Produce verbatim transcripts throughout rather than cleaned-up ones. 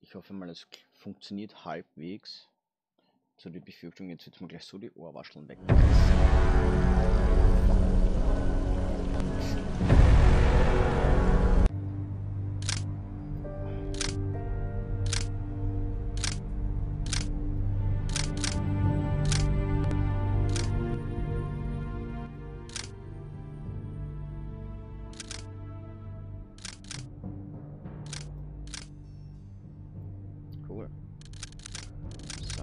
Ich hoffe mal, es funktioniert halbwegs. So die Befürchtung, jetzt wird mir gleich so die Ohrwascheln weg. Cool. So.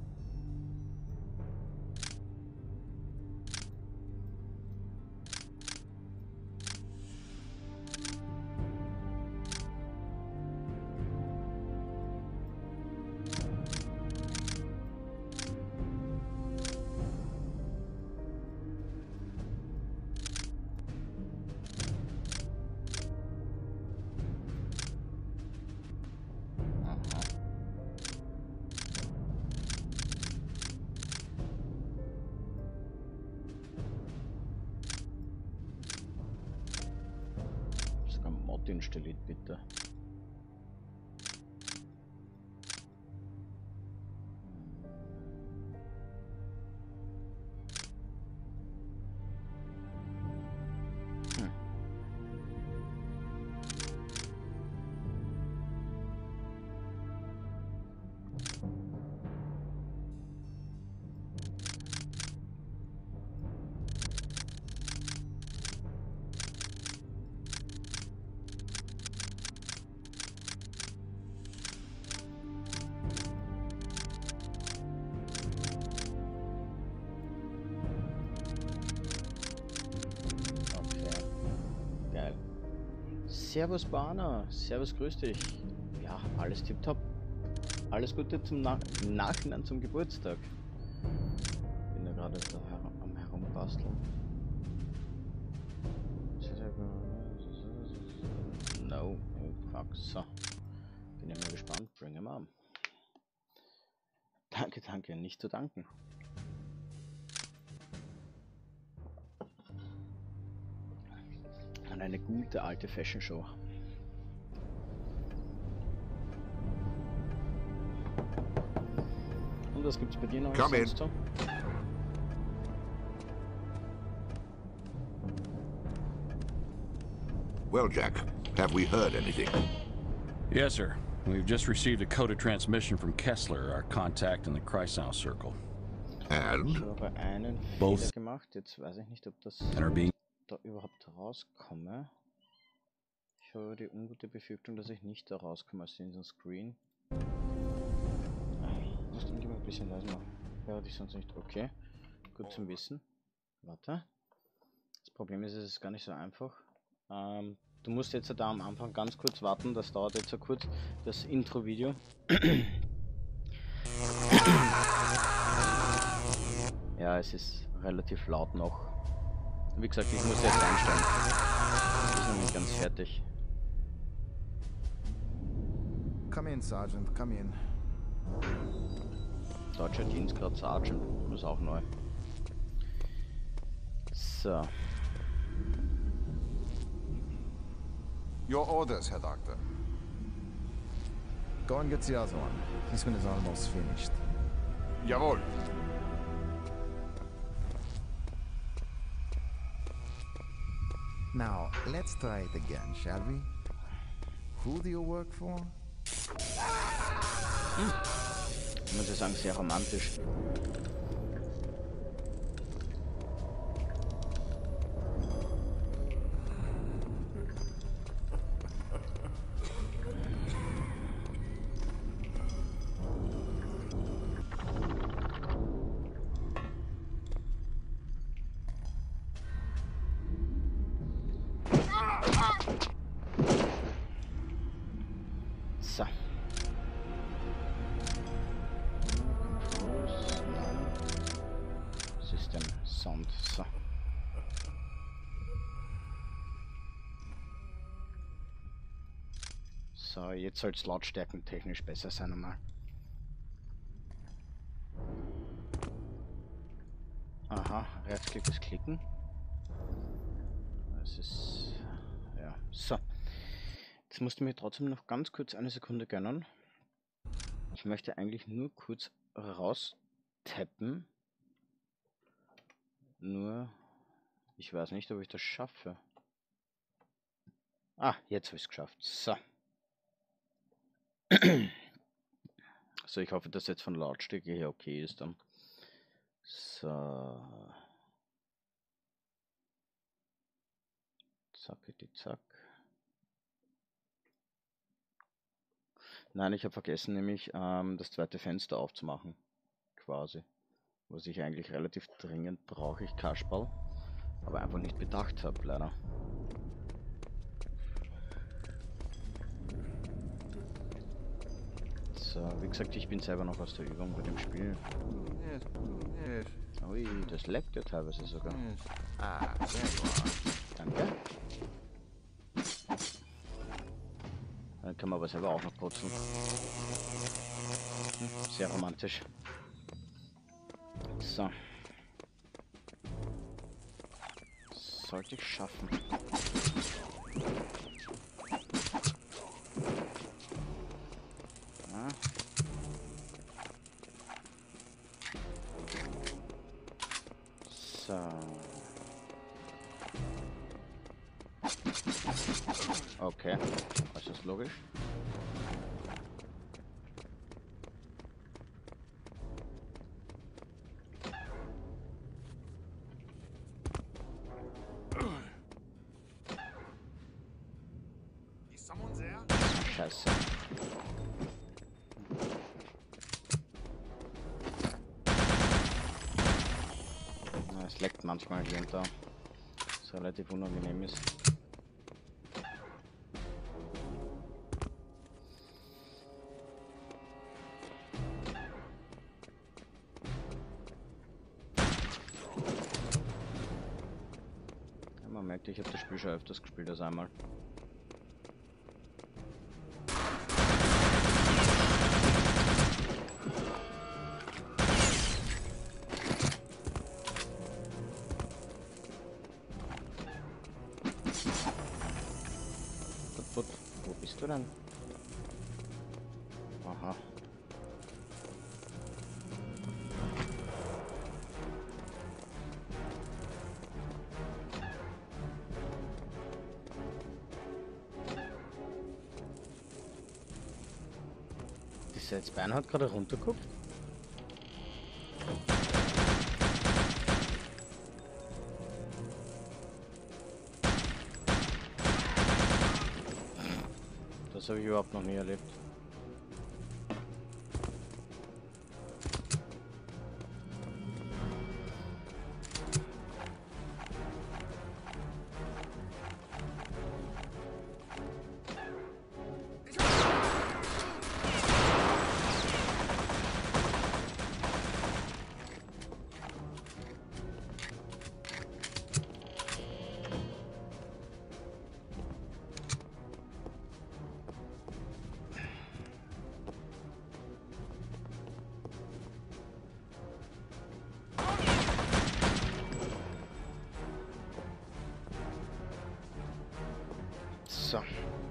Mod installiert, bitte. Hm. Servus Bana, servus, grüß dich. Ja, alles tipptopp. Alles Gute zum Na Nachhinein zum Geburtstag. Bin ja gerade da her am herumbasteln. No, oh fuck, so. Bin ja mal gespannt, bring him on. Danke, danke, nicht zu danken. Und eine gute alte Fashion Show. Und was gibt's bei dir noch? Come in. So? Well, Jack, have we heard anything? Yes, sir. We've just received a coded transmission from Kessler, our contact in the Kreisau Circle. And? Ich habe einen Both. Fehler gemacht. Jetzt weiß ich nicht, ob das And are being da überhaupt rauskomme. Ich habe die ungute Befürchtung, dass ich nicht da rauskomme aus diesem Screen. Ich muss den lieber ein bisschen leiser machen. Höre dich sonst nicht. Okay. Gut zum Wissen. Warte. Das Problem ist, es ist gar nicht so einfach. Ähm, du musst jetzt da am Anfang ganz kurz warten. Das dauert jetzt so kurz. Das Intro-Video. Ja, es ist relativ laut noch. Wie gesagt, ich muss jetzt einstellen. Ich bin noch nicht ganz fertig. Come in, Sergeant, come in. Deutscher Dienstgrad Sergeant, ist auch neu. So. Your orders, Herr Doctor. Go and get the other one. This one is almost finished. Jawohl. Now, let's try it again, shall we? Who do you work for? Hm. Ich muss ja sagen, sehr romantisch. So. System Sound. So. So, jetzt soll es lautstärkentechnisch besser sein einmal. Aha, Rechtsklick ist Klicken. Das ist... ja, so. Jetzt musst du mir trotzdem noch ganz kurz eine Sekunde gönnen. Ich möchte eigentlich nur kurz raus tappen. Nur, ich weiß nicht, ob ich das schaffe. Ah, jetzt habe ich es geschafft. So. So, ich hoffe, dass jetzt von Lautstärke her okay ist dann. So. Zackety zack. Nein, ich habe vergessen, nämlich ähm, das zweite Fenster aufzumachen. Quasi. Was ich eigentlich relativ dringend brauche, ich Kasperl. Aber einfach nicht bedacht habe, leider. So, wie gesagt, ich bin selber noch aus der Übung bei dem Spiel. Yes, yes, Ui, das leckt ja teilweise sogar. yes. Ah, there you are. Danke. Dann kann man aber selber auch noch putzen. Hm, sehr romantisch. So. Sollte ich schaffen. Ja. So. Okay, das ist logisch. Is someone there? Scheiße. Ja, es leckt manchmal hier und da. Was relativ unangenehm ist. Man merkt, ich habe das Spiel schon öfters gespielt als einmal. Put, put. Wo bist du denn? Aha. Dieses Bein hat gerade runtergeguckt. Das habe ich überhaupt noch nie erlebt. So.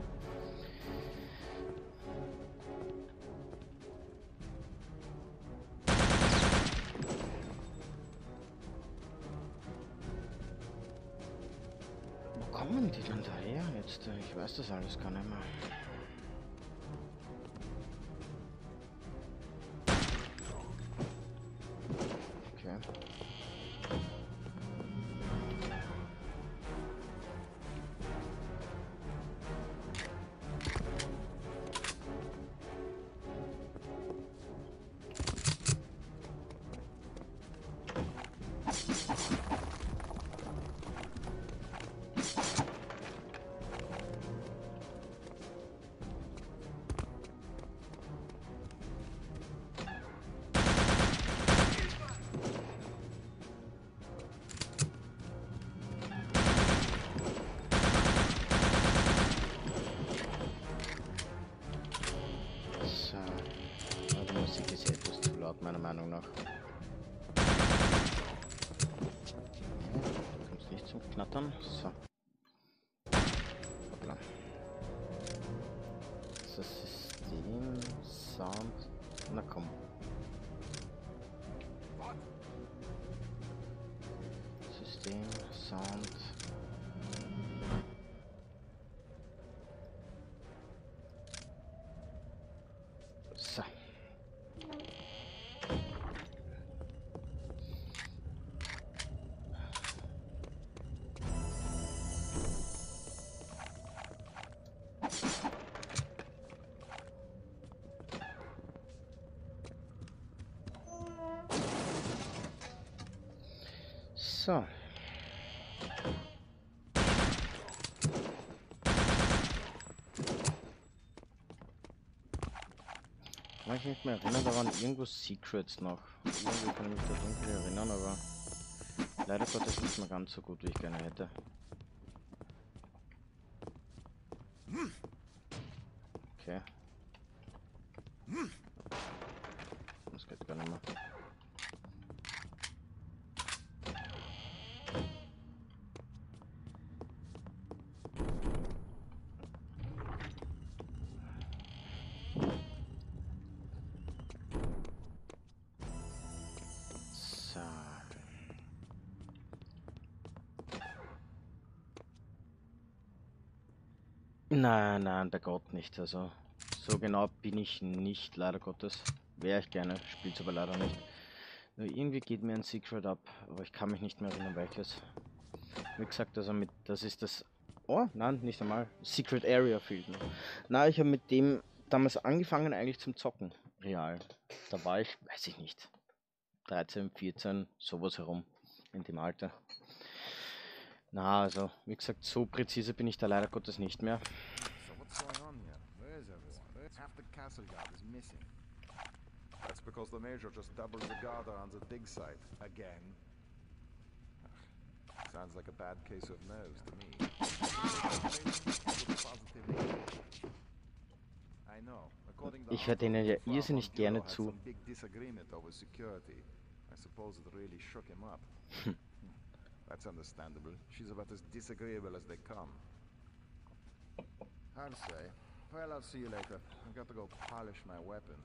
Wo kommen die denn daher jetzt? Ich weiß das alles gar nicht mehr. Okay. Meiner Meinung nach. Du kommst nicht zum Knattern. So. Hoppla. Das System, Sound, Na komm. System, Sound. So. So. Kann ich nicht mehr erinnern, da waren irgendwo Secrets noch. Irgendwie kann ich mich da dunkel erinnern, aber leider Gottes nicht mehr ganz so gut, wie ich gerne hätte. Okay. Das geht gar nicht mehr. So. Nein, nein, bei Gott nicht. Also so genau bin ich nicht, leider Gottes. Wäre ich gerne, spiel's aber leider nicht. Nur irgendwie geht mir ein Secret ab, aber ich kann mich nicht mehr erinnern, welches. Wie gesagt, also mit, das ist das... Oh, nein, nicht einmal. Secret Area fehlt mir. Na, ich habe mit dem damals angefangen eigentlich zum Zocken. Real. Da war ich, weiß ich nicht, dreizehn, vierzehn, sowas herum. In dem Alter. Na, also, wie gesagt, so präzise bin ich da leider Gottes nicht mehr. So what's going on here? Where is everyone? Half the castle guard is missing. That's because the Major just doubled the guard around the dig site. Again. Ugh. Sounds like a bad case of nerves to me. I know. According to Ich höre denen ja irrsinnig gerne had zu. some big disagreement over security. I suppose it really shook him up. That's understandable. She's about as disagreeable as they come. I'll say. Well, I'll see you later. I've got to go polish my weapons.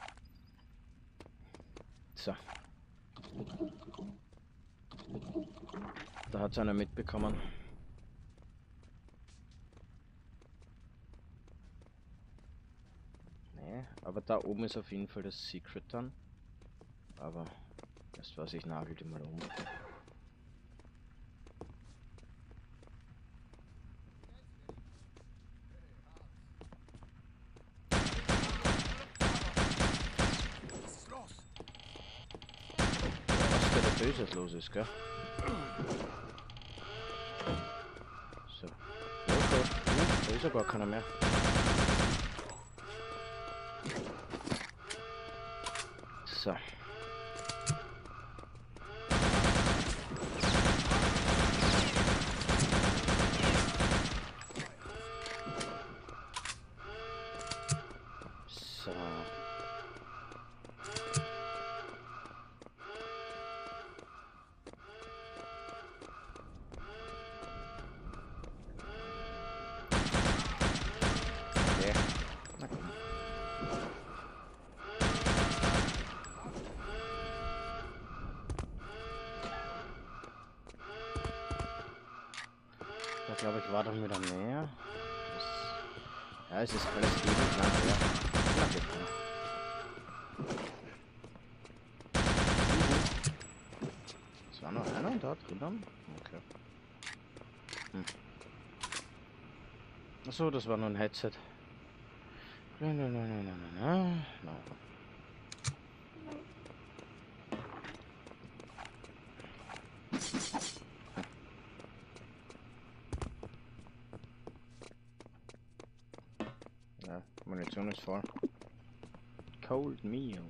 So. Da hat es einer mitbekommen. Nee, aber da oben ist auf jeden Fall das Secret dann. Aber das was ich nagel die mal um. Was da Böses los ist, gell? So. Ja, okay. Uh, da ist ja gar keiner mehr. So. So. Okay. Na komm. Da glaube ich war dann wieder näher. Das, ja, es ist alles ewig lang her. Na, geht dran. Es war noch einer da drinnen? Okay. Hm. Achso, das war nur ein Headset. Na, na, na, na, na, na, na. Ja, Munition ist voll. Cold Meal.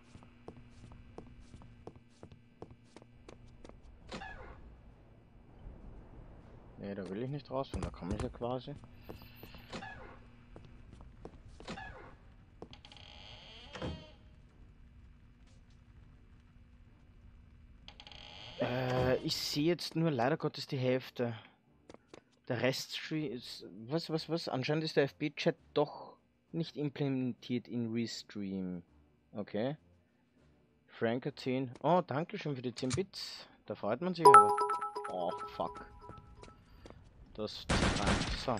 Ne, da will ich nicht raus, und da komme ich ja quasi. Äh, ich sehe jetzt nur leider Gottes die Hälfte. Der Rest ist. Was, was, was? Anscheinend ist der F B-Chat doch nicht implementiert in Restream. Okay. Frank zehn. Oh, danke schön für die zehn Bits. Da freut man sich aber. Oh, fuck. Das zieht rein. So.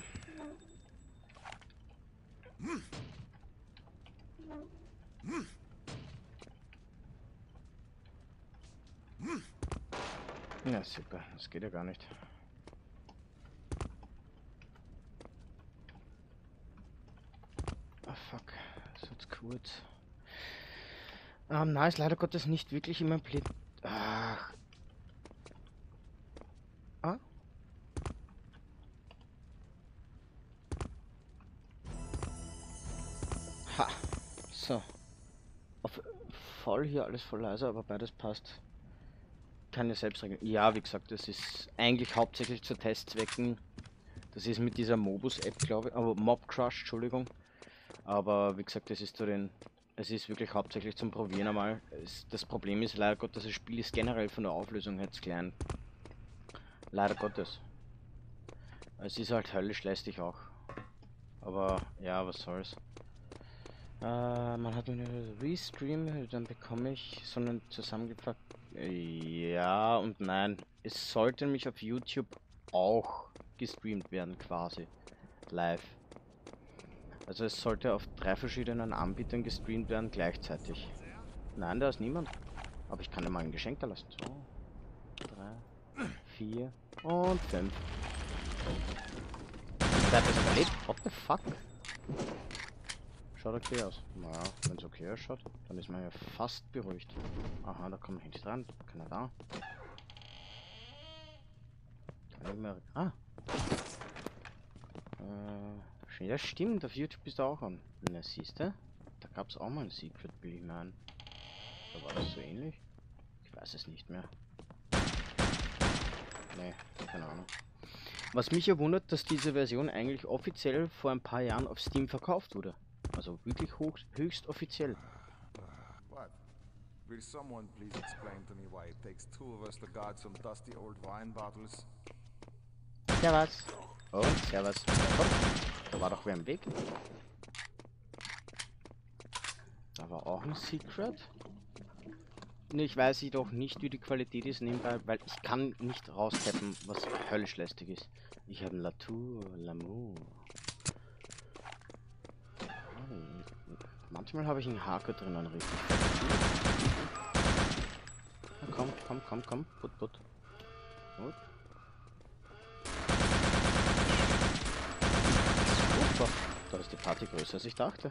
Ja, super. Das geht ja gar nicht. Ah, fuck. Das wird's kurz. Ähm, nein, ist leider Gottes nicht wirklich in meinem Play... Ach. Ah? Ha. So. Auf voll hier alles voll leise, aber beides passt. Keine Selbstregeln. Ja, wie gesagt, das ist eigentlich hauptsächlich zu Testzwecken. Das ist mit dieser Mobus-App, glaube ich. Aber Mob Crush, Entschuldigung. Aber wie gesagt, das ist zu den... Es ist wirklich hauptsächlich zum Probieren einmal. Es, das Problem ist leider Gottes, das Spiel ist generell von der Auflösung her zu klein. Leider Gottes. Es ist halt höllisch lästig auch. Aber ja, was soll's. Äh, man hat mir Restream, dann bekomme ich so einen zusammengepackt. Ja und nein. Es sollte nämlich auf YouTube auch gestreamt werden quasi. Live. Also es sollte auf drei verschiedenen Anbietern gestreamt werden gleichzeitig. Nein, da ist niemand. Aber ich kann ja mal ein Geschenk da lassen. So. Drei, vier und fünf. Wer hat das überlebt? What the fuck? Schaut okay aus. Naja, wenn es okay ausschaut, dann ist man ja fast beruhigt. Aha, da kommen wir nicht dran. Keiner da. Ah. Äh, ja stimmt, auf YouTube ist er auch an. Na siehste, da gab es auch mal ein Secret, will ich meinen. Da war das so ähnlich? Ich weiß es nicht mehr. Nee, keine Ahnung. Was mich ja wundert, dass diese Version eigentlich offiziell vor ein paar Jahren auf Steam verkauft wurde. Also wirklich hoch, höchst offiziell. What? Will someone please explain to me why it takes two of us to guard some dusty old wine bottles? Servus. Und servus. Komm, da war doch wer im Weg. Da war auch ein Secret. Ich weiß jedoch nicht, wie die Qualität ist nebenbei, weil ich kann nicht raustappen, was höllisch lästig ist. Ich habe ein Latour, L'amour. Manchmal habe ich einen Haken drinnen, richtig. Na komm, komm, komm, komm. Put, put. Gut. Super. Da ist die Party größer, als ich dachte.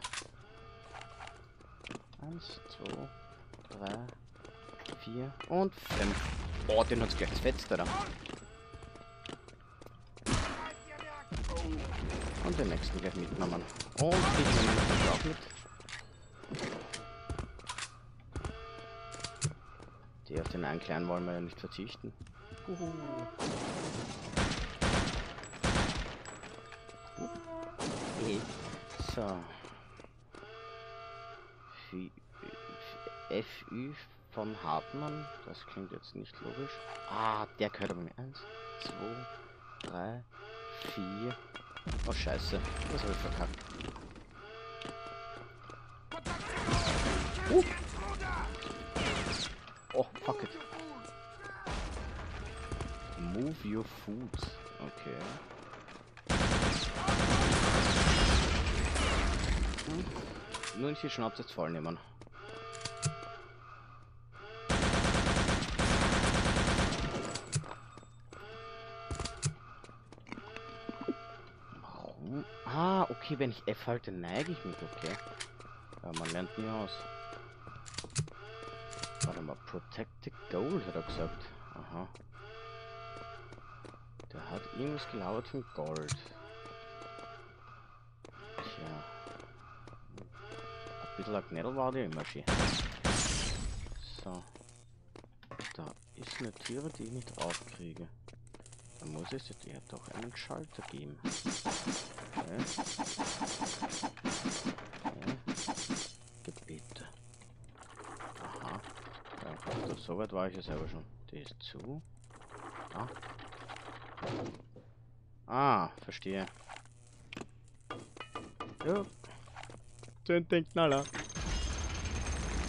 Eins, zwei, drei, vier und fünf. Oh, den hat's gleich gefetzt, oder? Und den nächsten gleich mitnehmen. Und die nehmen wir auch mit. Die auf den einen kleinen wollen wir ja nicht verzichten. Uhu. So. F Ü von Hartmann. Das klingt jetzt nicht logisch. Ah, der gehört aber mir. Eins, zwei, drei, vier. Oh scheiße, das habe ich verkackt. Uh. Oh, fuck it. Move your food. Okay. Hm. Nur nicht die Schnauze jetzt voll nehmen. Warum? Ah, okay, wenn ich F halte, neige ich mich, okay. Ja, man lernt nie aus. Warte mal, Protected Gold hat er gesagt. Aha. Der hat irgendwas gelabert von Gold. Tja. Ein bisschen Knädel war der immer schön. So. Da ist eine Tür, die ich nicht aufkriege. Da muss es jetzt eher doch einen Schalter geben. Okay. Okay. Gebete. Aha. Ja, so weit war ich ja selber schon. Die ist zu. Ah. Ah, verstehe. Ja. Den Knaller.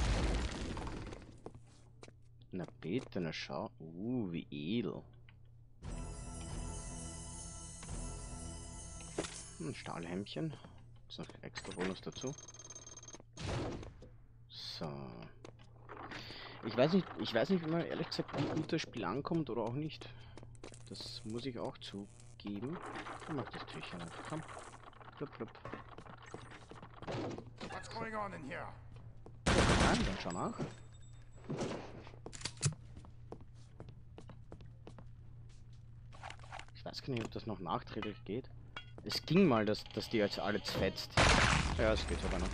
Na bitte, na schau. Uh, wie edel. Ein Stahlhemdchen. Ist noch extra Bonus dazu. So. Ich weiß nicht, ich weiß nicht immer ehrlich gesagt, wie gut das Spiel ankommt oder auch nicht. Das muss ich auch zugeben. Ich mach das Türchen auf. Komm. Blub, blub. What's going on in here? Nein, dann schau nach. Ich weiß gar nicht, ob das noch nachträglich geht. Es ging mal, dass, dass die jetzt alle fetzt. Ja, es geht aber noch.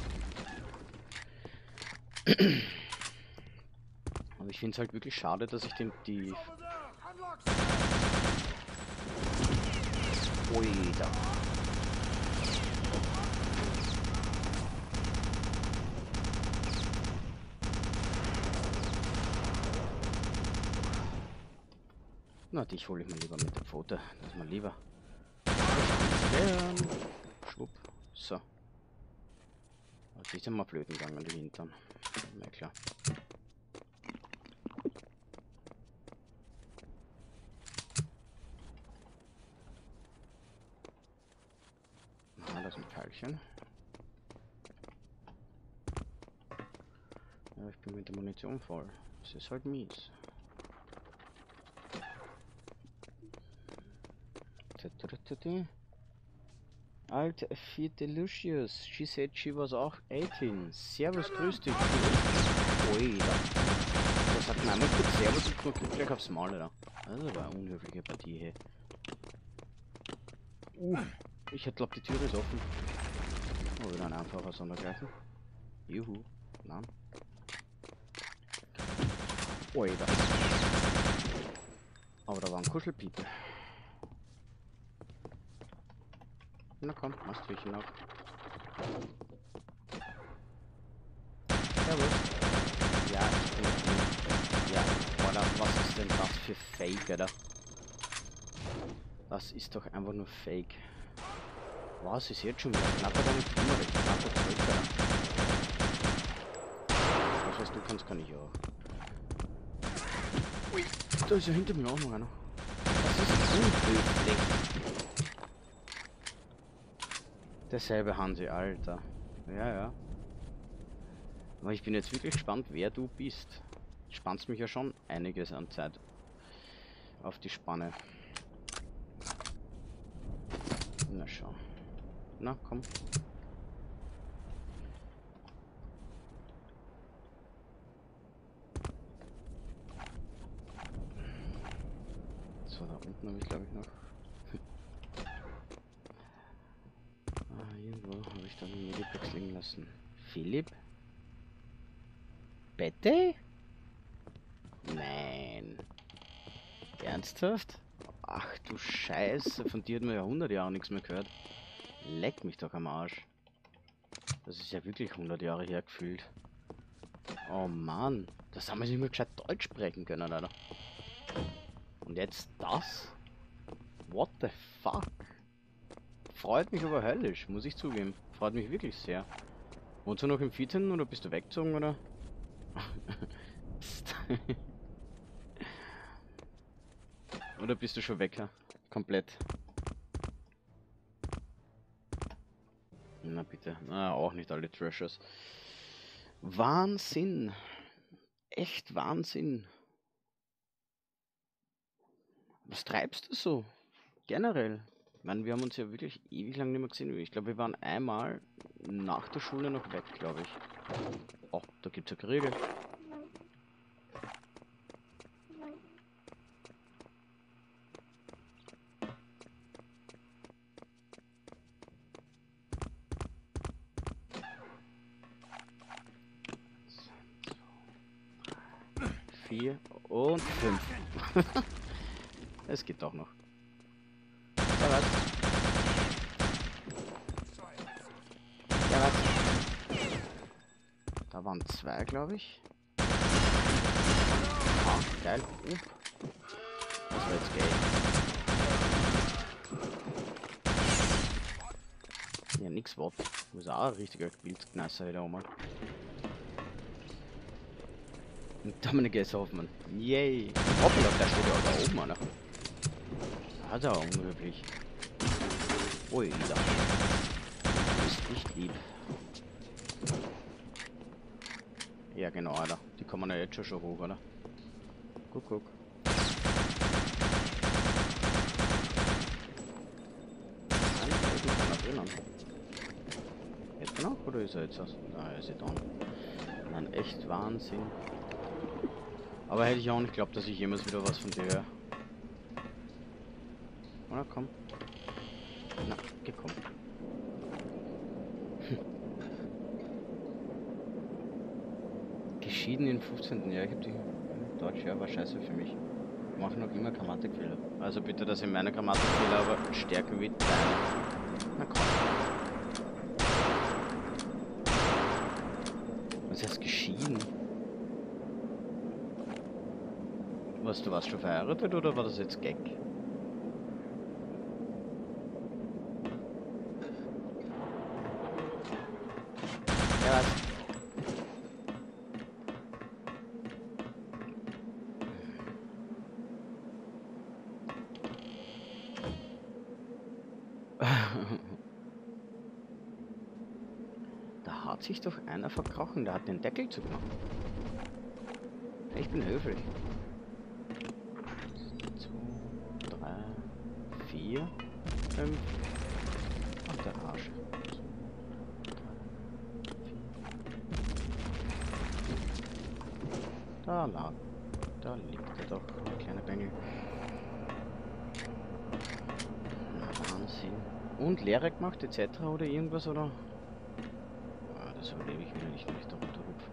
Aber ich finde es halt wirklich schade, dass ich den die... Ui, da. Na, dich hole ich mir lieber mit der Pfote. Das ist mir lieber. Schwupp. So. Aber die sind mal blöden gegangen, die Hintern. Na klar. Ah, das ist ein Pfeilchen. Ja, ich bin mit der Munition voll. Das ist halt mies. Alter, vierte Lucius. She said she was auch achtzehn. Servus, grüß dich. Ui, da. Der sagt mir einmal kurz Servus und kriegt gleich aufs Maul, oder? Das war eine unhöfliche Partie, hey. Uh, ich hätte glaubt, die Tür ist offen. Oh, wieder ein einfacher Sondergleichen. Juhu. Nein. Ui, da. Aber da war ein Kuschelpieper. Na komm, machst Türchen auf. Servus. Ja, ich bin nicht. Ja, Alter, was ist denn das für Fake, Alter? Das ist doch einfach nur Fake. Was ist jetzt schon wieder? Knapper da nicht drüber, ich knapper zurück, Alter. Das, was du kannst, kann ich auch. Ui, da ist ja hinter mir auch noch einer. Das ist unhöflich. Derselbe Hansi, Alter. Ja, ja. Aber ich bin jetzt wirklich gespannt, wer du bist. Du spannst mich ja schon einiges an Zeit auf die Spanne. Na schau. Na, komm. So, da unten habe ich glaube ich noch. Ah, irgendwo habe ich da einen Mediplex liegen lassen. Philipp? Bitte? Nein. Ernsthaft? Ach du Scheiße, von dir hat man ja hundert Jahre nichts mehr gehört. Leck mich doch am Arsch. Das ist ja wirklich hundert Jahre her gefühlt. Oh Mann, das haben wir nicht mehr gescheit Deutsch sprechen können, Alter. Und jetzt das? What the fuck? Freut mich aber höllisch, muss ich zugeben. Freut mich wirklich sehr. Wohnst du noch im vierzehnten oder bist du weggezogen, oder? Oder bist du schon weg? Komplett. Na bitte. Na, auch nicht alle Trashers. Wahnsinn. Echt Wahnsinn. Was treibst du so? Generell. Ich meine, wir haben uns ja wirklich ewig lang nicht mehr gesehen. Ich glaube, wir waren einmal nach der Schule noch weg, glaube ich. Oh, da gibt's ja Kriege. Vier und fünf. Es geht doch noch. Ja, was? Ja, was? Da waren zwei, glaube ich. Ah, geil. Uh. Das war jetzt geil. Ja, nix was. Muss auch ein richtiger Bildknasser wieder einmal. Dominik S. Hoffmann. Yay. Hoppala, da steht ja auch da oben einer. Hat er unhöflich. Ui, da. Ist nicht lieb. Ja, genau, Alter. Die kommen ja jetzt schon schon hoch, oder? Guck, guck. Jetzt noch? Oder ist er jetzt aus? Ah, er ist jetzt da. Mann, echt Wahnsinn. Aber hätte ich auch nicht geglaubt, dass ich jemals wieder was von dir höre. Oder komm. Na, geh komm. Hm. Geschieden im fünfzehnten Jahr. Ich hab die Deutsch, ja, war scheiße für mich. Ich mache noch immer Grammatikfehler. Also bitte, dass ihr meine Grammatikfehler aber stärker wie deine. Na komm. Was heißt geschieden? Was, du warst schon verheiratet oder war das jetzt Gag? Ja, was? Da hat sich doch einer verkrochen, der hat den Deckel zugemacht. Ich bin höflich. zwei, drei, vier, fünf. Ach, der Arsch. Da lag. Da liegt er doch, der kleine Bengel. Na, Wahnsinn. Und Lehre gemacht, et cetera oder irgendwas, oder? Ah, das überlebe ich wieder nicht, wenn ich da runterrupfe.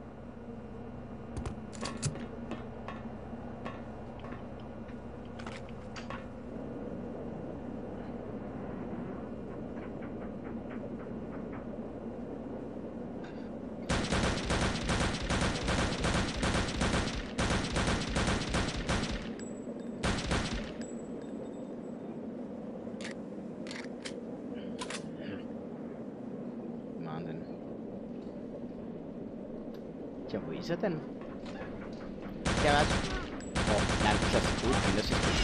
Tja, wo ist er denn? Ja, was? Oh, nein, das ist gut, das ist gut.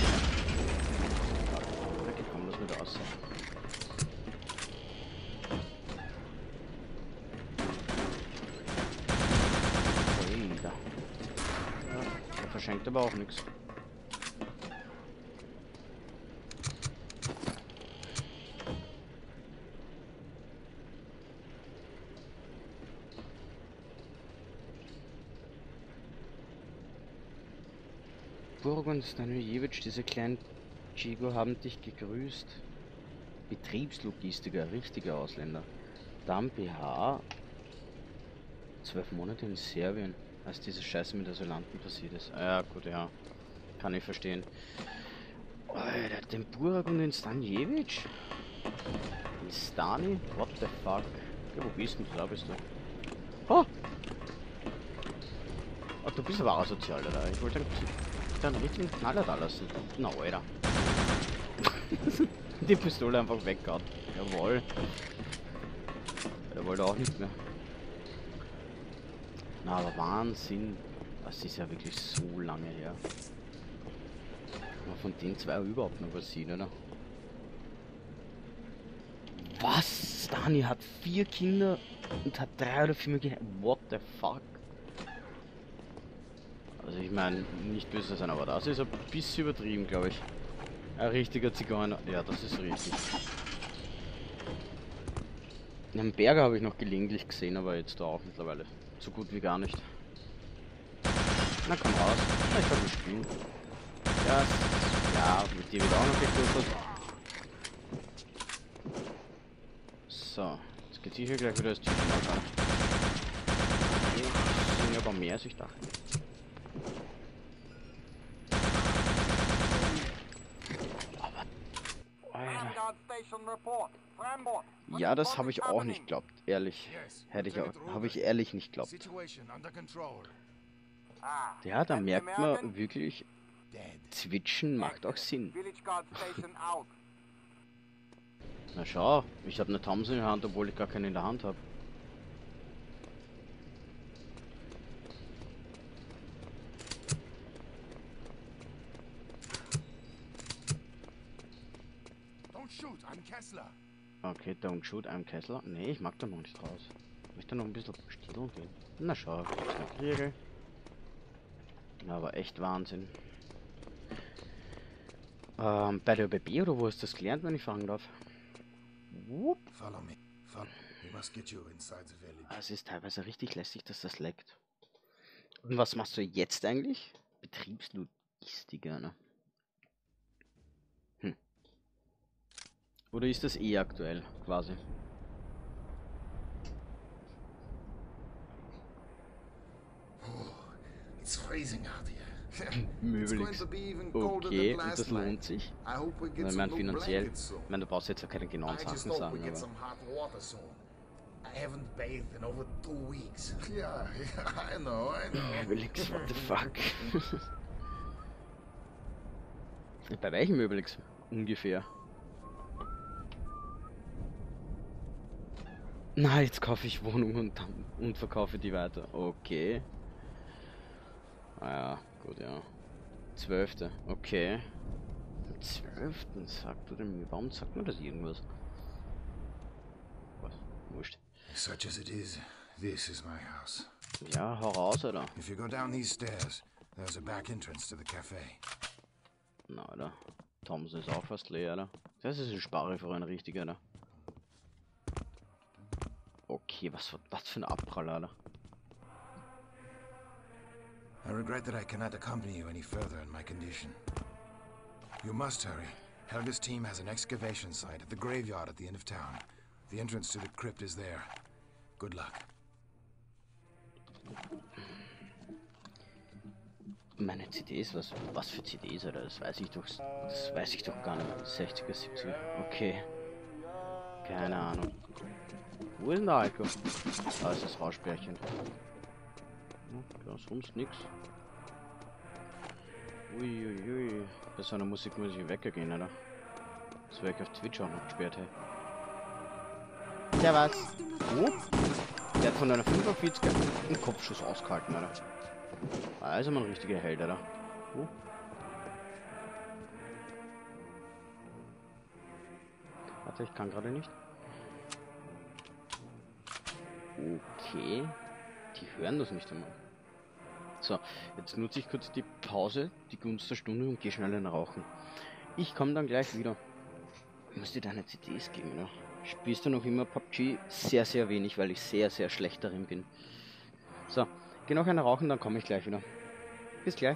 Okay, komm, lass wieder raus. Ui, da. Ja, der verschenkt aber auch nichts. Burg und Stanojewitsch, diese kleinen Chigo haben dich gegrüßt. Betriebslogistiker, richtiger Ausländer. Dann B H. Zwölf Monate in Serbien, als diese Scheiße mit Asylanten passiert ist. Ah, ja, gut, ja. Kann ich verstehen. Alter, den Burg und den Stanojewitsch? Den Stani? What the fuck? Ja, wo bist du? Da bist du. Oh! Oh, du bist aber asozial, Alter. Ich wollte einen richtigen Knaller da lassen. Na, Alter. Die Pistole einfach weggehauen. Jawohl. Der wollte auch nicht mehr. Na, aber Wahnsinn. Das ist ja wirklich so lange her. Von den zwei überhaupt noch was sieht, oder? Was? Stani hat vier Kinder und hat drei oder vier Kinder. What the fuck? Also ich meine, nicht böse sein, aber das ist ein bisschen übertrieben, glaube ich. Ein richtiger Zigeuner. Ja, das ist richtig. Den Berger habe ich noch gelegentlich gesehen, aber jetzt da auch mittlerweile. So gut wie gar nicht. Na komm raus. Ja, ich kann spielen. Ja, ja, mit dir wird auch noch geklustert. So, jetzt geht sicher gleich wieder das Typen an. Das sind aber mehr als ich dachte. Ja, das habe ich auch nicht geglaubt, ehrlich. Hätte ich auch, habe ich ehrlich nicht geglaubt. Ja, da merkt man wirklich, Zwitschen macht auch Sinn. Na schau, ich habe eine Thompson in der Hand, obwohl ich gar keine in der Hand habe. Kessler. Okay, don't shoot, I'm Kessler. Nee, ich mag da noch nicht raus. Ich möchte noch ein bisschen still gehen. Na schau, gibt's eine Kriege. Aber echt Wahnsinn. Ähm, bei der Ö B B oder wo ist das gelernt, wenn ich fragen darf? Wupp. Follow me. Follow. We must get you inside the village. Es ist teilweise richtig lästig, dass das leckt. Und was machst du jetzt eigentlich? Betriebslogistiker, ne? Hm. Oder ist das eh aktuell, quasi? It's freezing out here. Möbelix. Okay, und das lohnt sich. Ich meine, finanziell, ich meine, du brauchst jetzt ja keine genauen Sachen sagen, aber... I haven't bathed in over two weeks. Yeah, yeah, I know, I know. Möbelix, what the fuck? Bei welchem Möbelix? Ungefähr. Na, jetzt kaufe ich Wohnung und, und verkaufe die weiter. Okay. Ah ja, gut, ja. Zwölfte, okay. Am zwölften sagt du mir, warum sagt man das irgendwas? Was? Wurscht. Such as it is, this is my house. Ja, hau raus, oder? If you go down these stairs, there's a back entrance to the cafe. Na, oder? Thompson ist auch fast leer, oder? Das ist ein Sparre für ein richtiger, oder? Okay, was, für- was für ein Abprall, oder? I regret that I cannot accompany you any further in my condition. You must hurry. Helga's team has an excavation site at the graveyard at the end of town. The entrance to the crypt is there. Good luck. Meine C Ds, was, was für C Ds, oder? Das weiß ich doch, das weiß ich doch gar nicht mehr. sechziger, siebziger, okay. Keine Ahnung. Wo ist denn der Alko? Da ist das Rauschbärchen. Ja, sonst nix. Uiuiui. Ui. Bei so einer Musik muss ich weggehen, oder? Das wäre ich auf Twitch auch noch gesperrt, hey. Der was? Oh. Der hat von einer fünfundvierzig einen Kopfschuss ausgehalten, oder? Also mal ein richtiger Held, oder? Oh. Warte, ich kann gerade nicht. Okay. Die hören das nicht einmal. So, jetzt nutze ich kurz die Pause, die Gunst der Stunde und gehe schnell in Rauchen. Ich komme dann gleich wieder. Ich muss dir deine C Ds geben, oder? Spielst du noch immer P U B G? Sehr, sehr wenig, weil ich sehr, sehr schlecht darin bin. So, geh noch eine rauchen, dann komme ich gleich wieder. Bis gleich.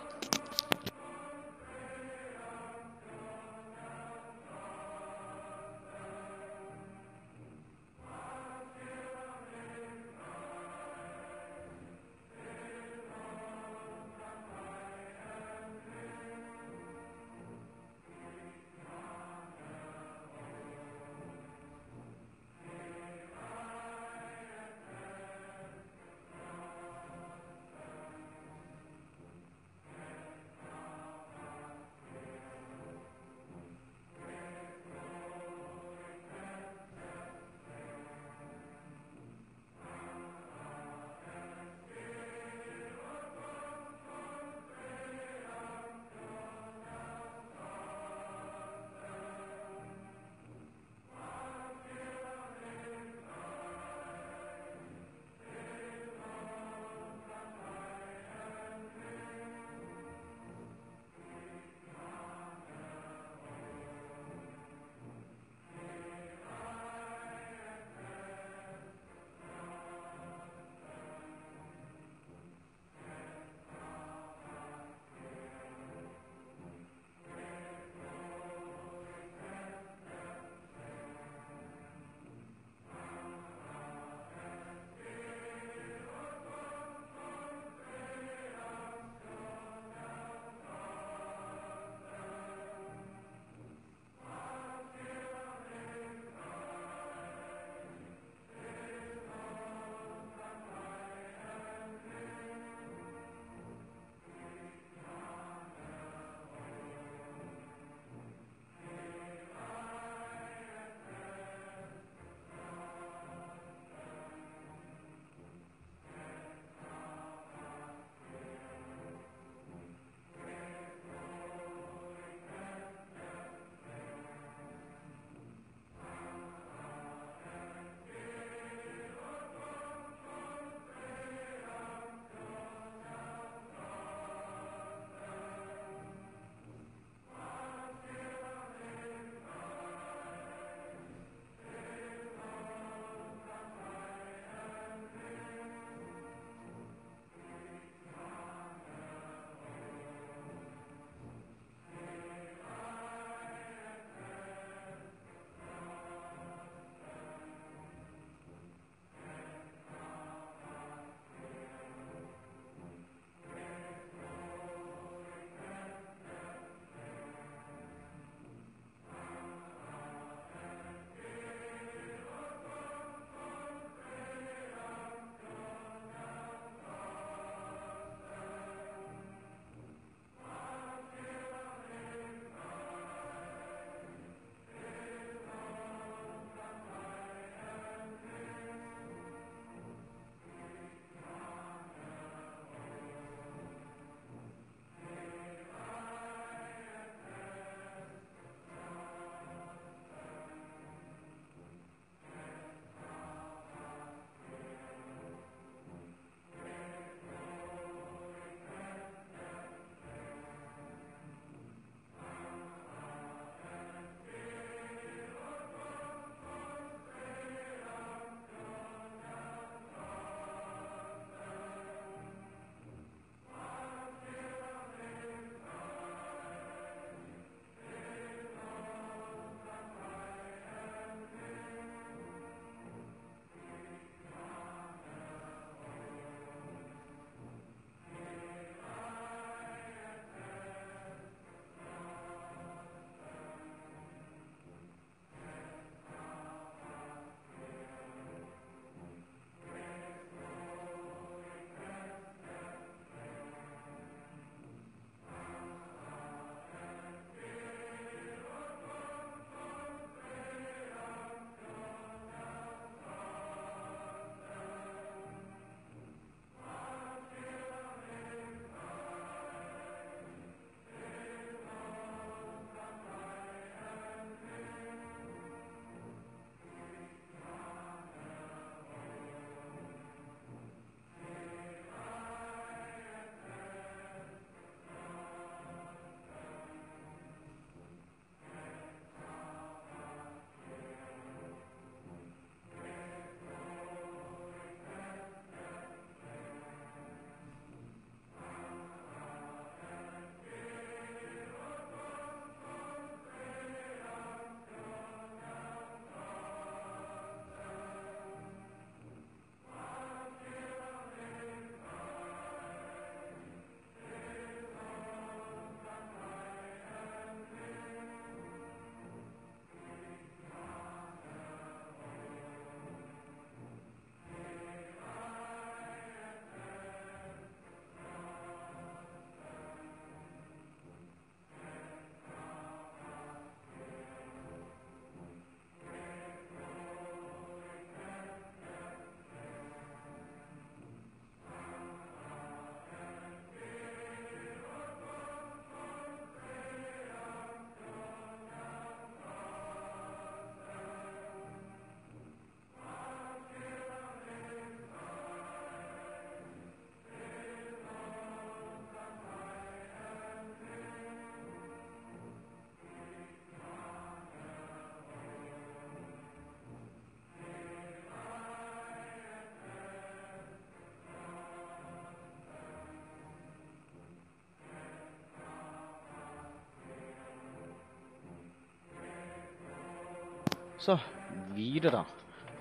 So, wieder da.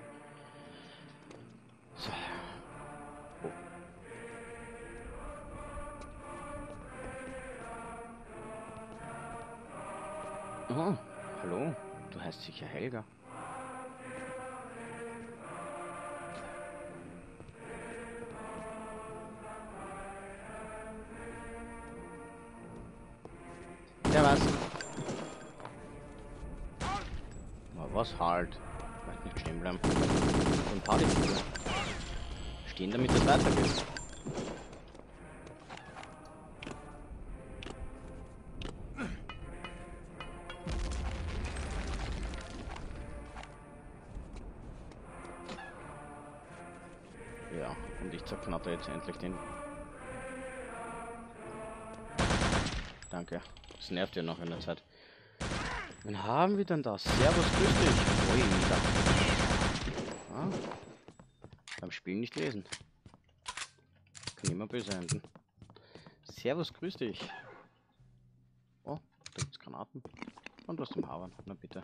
So. Oh. Oh, hallo. Du heißt sicher Helga. Ja, was? Na, was halt? Vielleicht nicht stehen bleiben. So ein Partyfiguren. Stehen, damit es weitergeht. Ja, und ich zerknatter jetzt endlich den. Danke. Das nervt ja noch in der Zeit. Wen haben wir denn da? Servus, grüß dich. Ui, da. Ah. Beim Spielen nicht lesen. Kann immer böse enden. Servus, grüß dich. Oh, da gibt's Granaten. Und was zum Havern. Na bitte.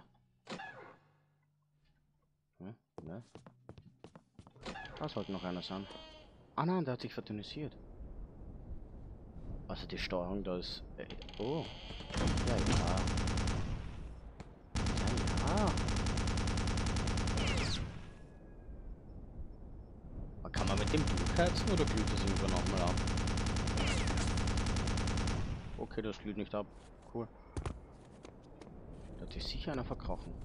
Hm, ne? Da sollte noch einer sein. Ah nein, der hat sich verdünnisiert. Also die Steuerung da ist... Äh, oh. Ja, ja. Ja, ja. Aber kann man mit dem durchheizen oder glüht das irgendwann nochmal ab? Okay, das glüht nicht ab. Cool. Da hat sich sicher einer verkrochen.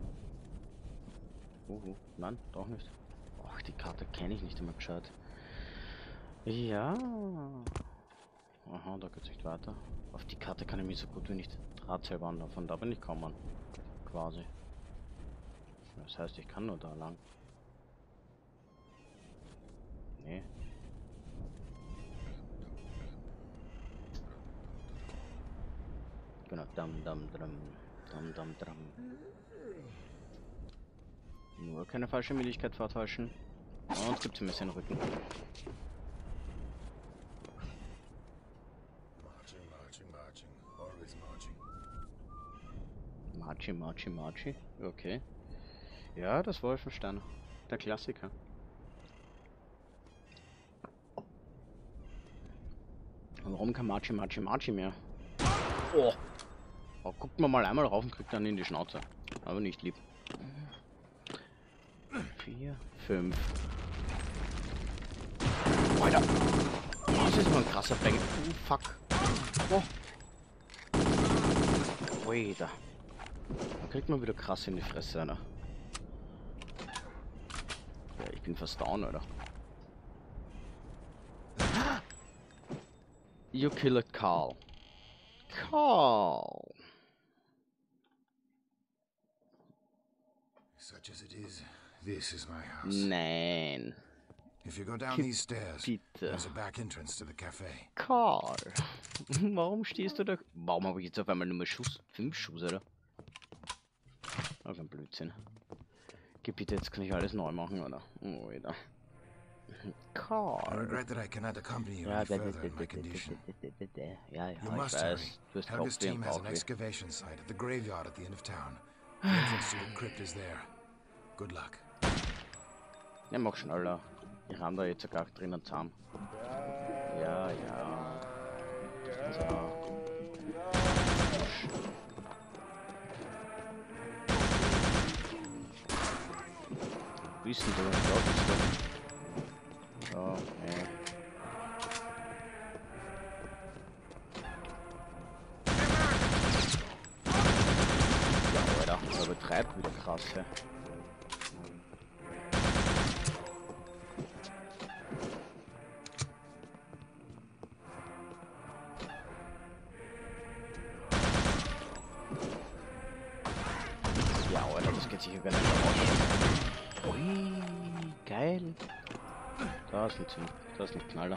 Uh, nein, doch nicht. Ach, die Karte kenne ich nicht immer gescheit. Ja. Aha, da geht's nicht weiter. Auf die Karte kann ich mich so gut wie nicht Drahtseil wandern. Von da bin ich kommen. Quasi. Das heißt, ich kann nur da lang. Nee. Genau, dam dam dram. Dam dam dram. Nur keine falsche Müdigkeit vortäuschen. Und gibt's ein bisschen Rücken. Marchi, Marchi, Marchi. Okay. Ja, das Wolfenstein. Der Klassiker. Und warum kein Marchi, Marchi, Marchi mehr? Oh! Oh, guckt man mal einmal rauf und kriegt dann in die Schnauze. Aber nicht lieb. Vier, fünf. Alter! Oh, das ist immer ein krasser Bang. Oh, fuck. Oh. Alter. Da kriegt man wieder krass in die Fresse, ne? Ja, ich bin fast down, oder? You killed Carl. Carl! Such as it is, this is my house. Nein. If you go down these stairs, Bitte. there's a back entrance to the cafe. Carl. Warum stehst du da? Warum habe ich jetzt auf einmal nur Schuss? Fünf Schuss, oder? Oh, ein Blödsinn. Geh bitte, jetzt kann ich alles neu machen, oder? Oh, wieder. I Carl. regret that I cannot accompany you Ja, any da, further in my condition. ja, ja, You ich must hurry. weiß. Du hast Helga's Kopfweh team und has an Bauchweh. excavation site at the graveyard at the end of town. The entrance to the crypt is there. Good luck. Ja, mach schneller. Ich haben da jetzt sogar drinnen zusammen. Ja, ja. So. Wissen du, was glaub ich denn? So, nee. Ja, Alter, der betreibt wieder krass, ja. Ja, Alter, das geht sicher gar nicht aus. Ui, geil. Da ist ein Zünd, da ist ein Knaller.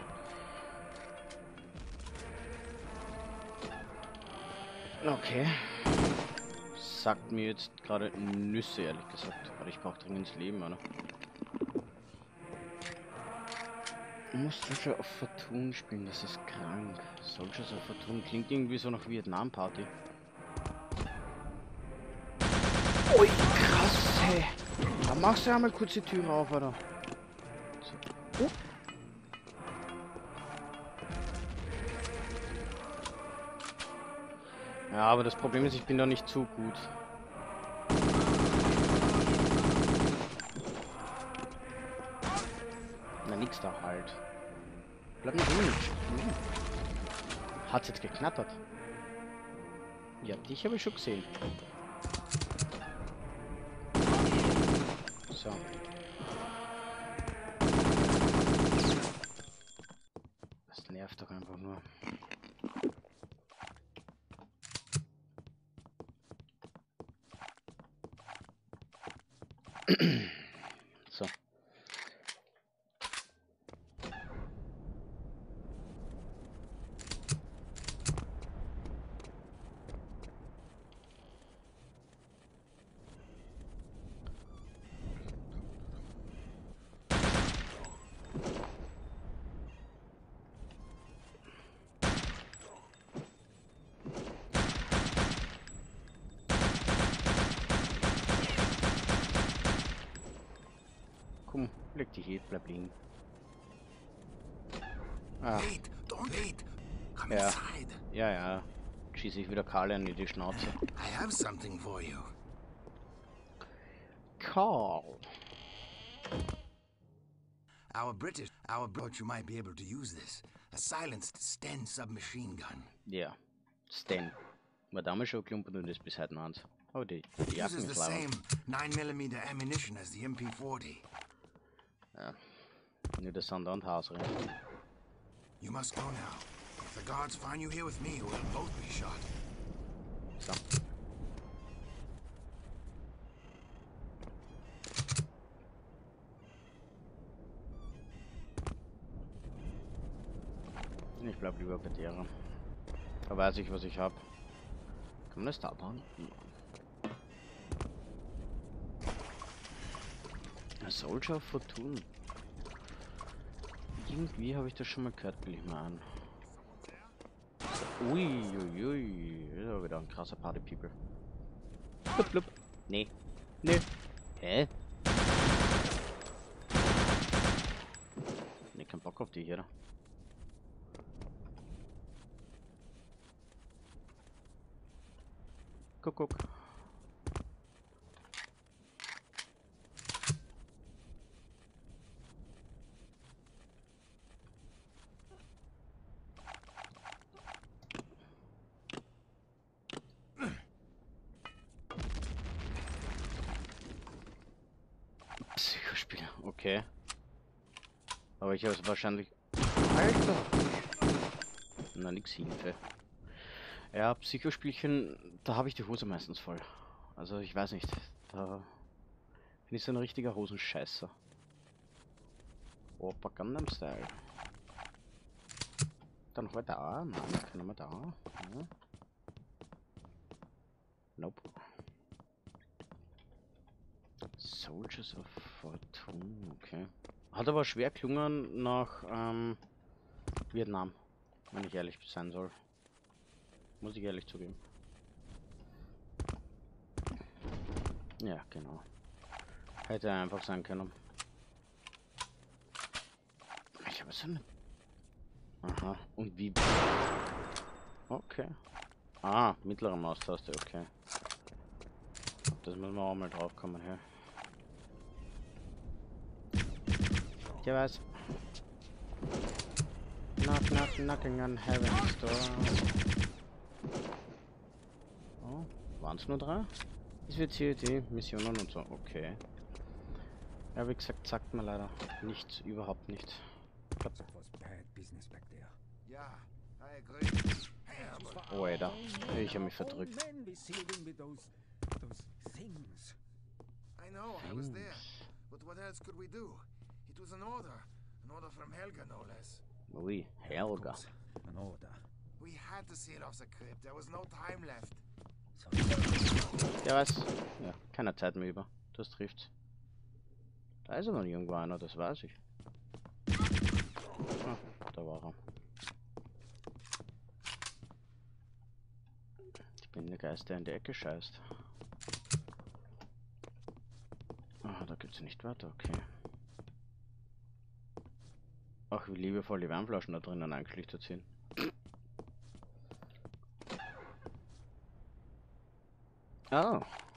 Okay. Sagt mir jetzt gerade Nüsse, ehrlich gesagt. Aber ich brauche dringend das Leben, oder? Du musst schon auf Fortun spielen, das ist krank. Soldiers of Fortun klingt irgendwie so nach Vietnam-Party. Ui, krass. hey. Dann machst du ja mal kurz die Tür auf, oder? So. Oh. Ja, aber das Problem ist, ich bin da nicht zu gut. Na, nix da halt. Bleib nicht hin. Hat's jetzt geknattert? Ja, dich habe ich schon gesehen. So. Das nervt doch einfach nur. So. Komm, leg dich hin, bleib liegen. Ah, Wait, don't wait. Come Ja. inside. ja, ja. Schieße ich wieder Karl in die Schnauze. I have something for you. Karl. Our British, our thought you might be able to use this. A silenced Sten submachine gun. Ja, Stan. War damals schon geklumpert und ist bis heute noch eins. Oh, die, die Jacken Uses the ist lauer. same nine millimeter ammunition as the M P forty. Ja. Nur der Sander und Haus rein. You must go now. If the guards find you here with me, you will both be shot. So. Ich bleib lieber bei der. Da weiß ich, was ich hab. Kann man das da bauen? Ja. Soldier of Fortune. Irgendwie habe ich das schon mal gehört, will ich mal an. So. Ui, ui, ui. Das ist aber wieder ein krasser Party People. Blub, blub. Nee. Nee. Hä? Nee, kein Bock auf die hier. Guck, guck. Psychospieler, okay. Aber ich habe es wahrscheinlich... Alter! Na, nix Hilfe. Ja, Psychospielchen, da habe ich die Hose meistens voll. Also ich weiß nicht, da bin ich so ein richtiger Hosenscheißer. Opa Gangnam Style. Dann noch mal da, nein, können wir da. Ja. Nope. Soldiers of Fortune, okay. Hat aber schwer gelungen nach ähm, Vietnam, wenn ich ehrlich sein soll. Muss ich ehrlich zugeben. Ja, genau. Hätte einfach sein können. Ich habe so eine... Aha, und wie... Okay. Ah, mittlere Maustaste, okay. Das müssen wir auch mal drauf kommen, her. Ja, was? Knock, knock, knocking on heaven's door. Oh, waren es nur drei? Es wird hier die Missionen und so, okay. Ja, wie gesagt, sagt man leider nichts, überhaupt nicht. It was bad business back there. Yeah, I agree. Oh, Alter, ich habe mich verdrückt. Men be sealing with those, those things. I know, I was there. But what else could we do? It was an order. An order from Helga, no less. Ui, Helga. Of course, an order. We had to seal off the crypt. There was no time left. So Ja, was? Ja, keine Zeit mehr über. Das trifft. Da ist aber irgendwo einer, das weiß ich. Ah, da war er. Ich bin der Geist, der in die Ecke scheißt. geht's nicht weiter, okay. Ach, wie liebevoll die Wärmflaschen da drinnen eingeschlichtet sind. Oh.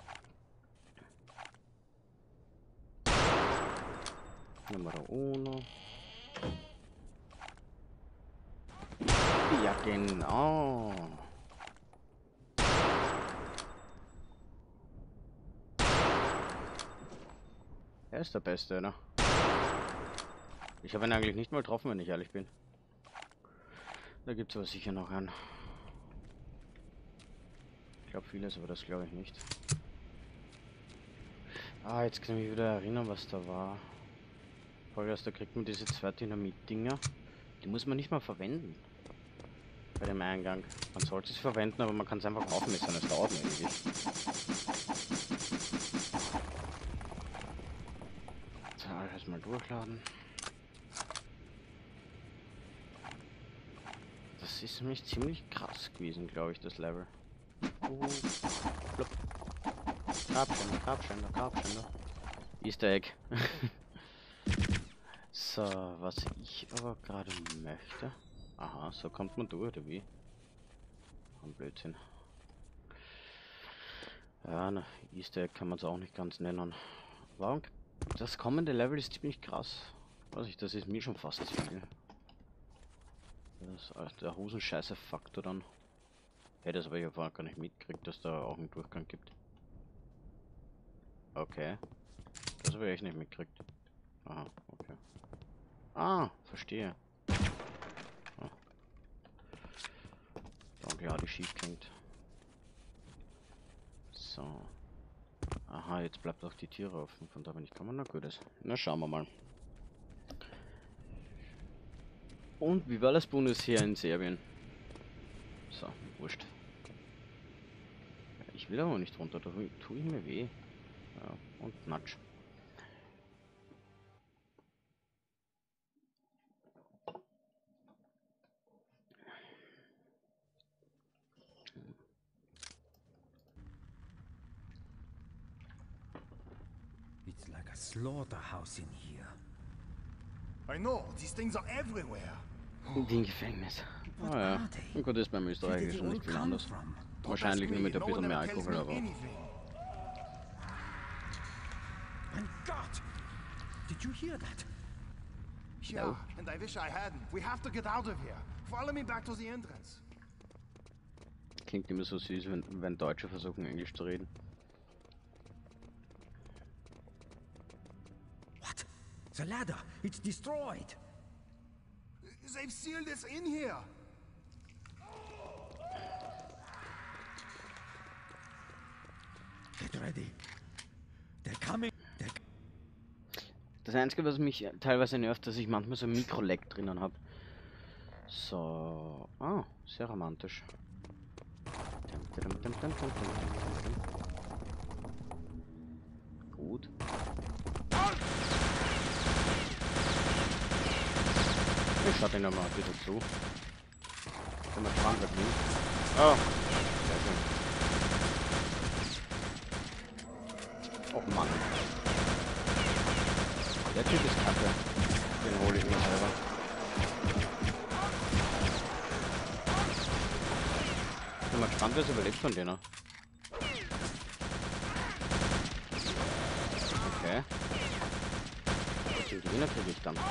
Numero uno. Ja, genau. Er ist der Beste, ne? Ich habe ihn eigentlich nicht mal getroffen, wenn ich ehrlich bin. Da gibt es aber sicher noch einen. Ich glaube vieles, aber das glaube ich nicht. Ah, jetzt kann ich mich wieder erinnern, was da war. Vorerst, da kriegt man diese zwei Dynamit-Dinger. Die muss man nicht mal verwenden. Bei dem Eingang. Man sollte es verwenden, aber man kann es einfach aufmessen. Das dauert nicht ewig. So, erstmal durchladen. Das ist nämlich ziemlich krass gewesen, glaube ich, das Level. Uh, blub. Grabständer, Grabständer, Grabständer. Easter Egg. So, was ich aber gerade möchte. Aha, so kommt man durch, oder wie? Ein Blödsinn. Ja, na, Easter Egg kann man es auch nicht ganz nennen. Warum? Das kommende Level ist ziemlich krass. Weiß ich, das ist mir schon fast zu viel. Das ist der Hosenscheiße-Faktor dann. Hey, das habe ich ja vorher gar nicht mitgekriegt, dass da auch einen Durchgang gibt. Okay. Das habe ich echt nicht mitgekriegt. Aha, okay. Ah, verstehe. Ah. Danke, ja, die schief hängt. So. Aha, jetzt bleibt auch die Türe offen. Von da bin ich kommen. Na gut ist. Na, schauen wir mal. Und wie war das Bundesheer in Serbien? So, wurscht. Ich will aber nicht runter, da tue ich mir weh. Ja, und Natsch. It's like a slaughterhouse in here. I know, these things are everywhere. Die Gefängnis. Ah ja. Und gut, ist beim Österreichischen nicht viel anders. Wahrscheinlich nur mit ein bisschen mehr Alkohol, aber. My God! Did you hear that? Yeah, and I wish I hadn't. We have to get out of here. Follow me back to the entrance. Klingt immer so süß, wenn, wenn Deutsche versuchen, Englisch zu reden. What? The ladder! It's destroyed! They've sealed us in here. Get ready. They're coming. They're... Das Einzige, was mich teilweise nervt, dass ich manchmal so ein Mikro-Lag drinnen habe. So. Ah, sehr romantisch. Gut. Ich schaue den nochmal ein bisschen zu. Wenn man dran wird, nicht. Oh, sehr schön. Och Mann. Der Typ ist kacke. Den hole ich mir selber. Ich bin mal gespannt, wer es überlebt von denen. Okay. Den Gewinner kriege ich dann.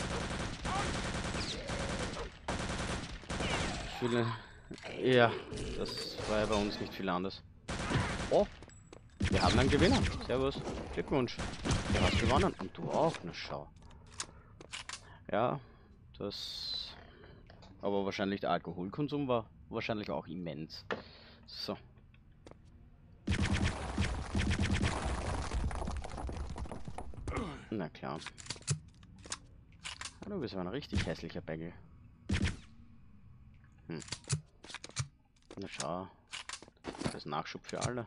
Viele. Ja, das war ja bei uns nicht viel anders. Oh, wir haben einen Gewinner. Servus. Glückwunsch. Du hast gewonnen. Und du auch, ne Schau. Ja, das. Aber wahrscheinlich der Alkoholkonsum war wahrscheinlich auch immens. So. Na klar. Du bist aber ein richtig hässlicher Bengel. Hm. Na schau. Das ist Nachschub für alle.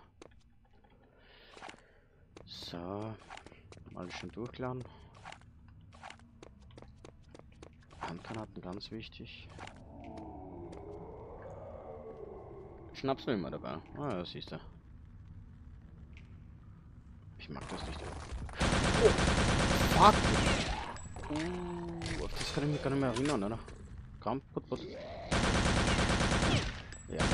So. Alles schon durchladen. Handgranaten ganz wichtig. Schnaps noch immer dabei. Ah, ja, siehst du. Ich mag das nicht. Fuck! Uh, auf das kann ich mich gar nicht mehr erinnern, oder? Komm, put, put. Ja.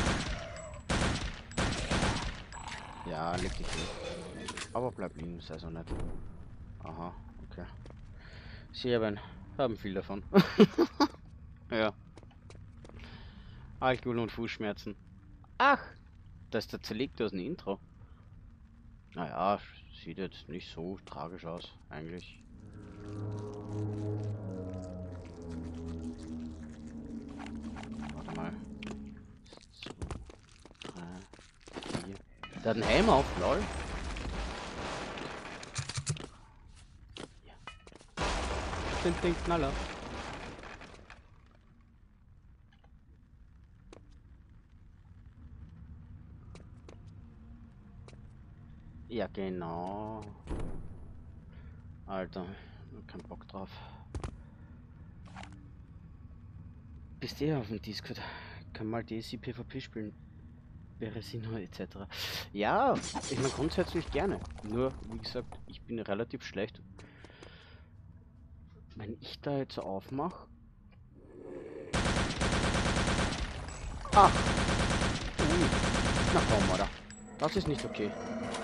Ja, leg dich hin. Aber bleib liegen, sei so nett. Aha, okay. Sie haben, haben viel davon. Ja. Alkohol und Fußschmerzen. Ach! Das ist der Zerlegte aus dem Intro. Naja, sieht jetzt nicht so tragisch aus, eigentlich. Warte mal. zwei, drei, vier. Der hat einen Helm auf, lol. Ja. Den Ding Knaller. Ja, genau. Alter, kein Bock drauf. Bist ihr auf dem Discord? Kann mal D S I PvP spielen. Wäre sinnvoll et cetera. Ja, ich meine grundsätzlich gerne. Nur, wie gesagt, ich bin relativ schlecht. Wenn ich da jetzt aufmache. Ach! Ui. Na komm, oder? Das ist nicht okay.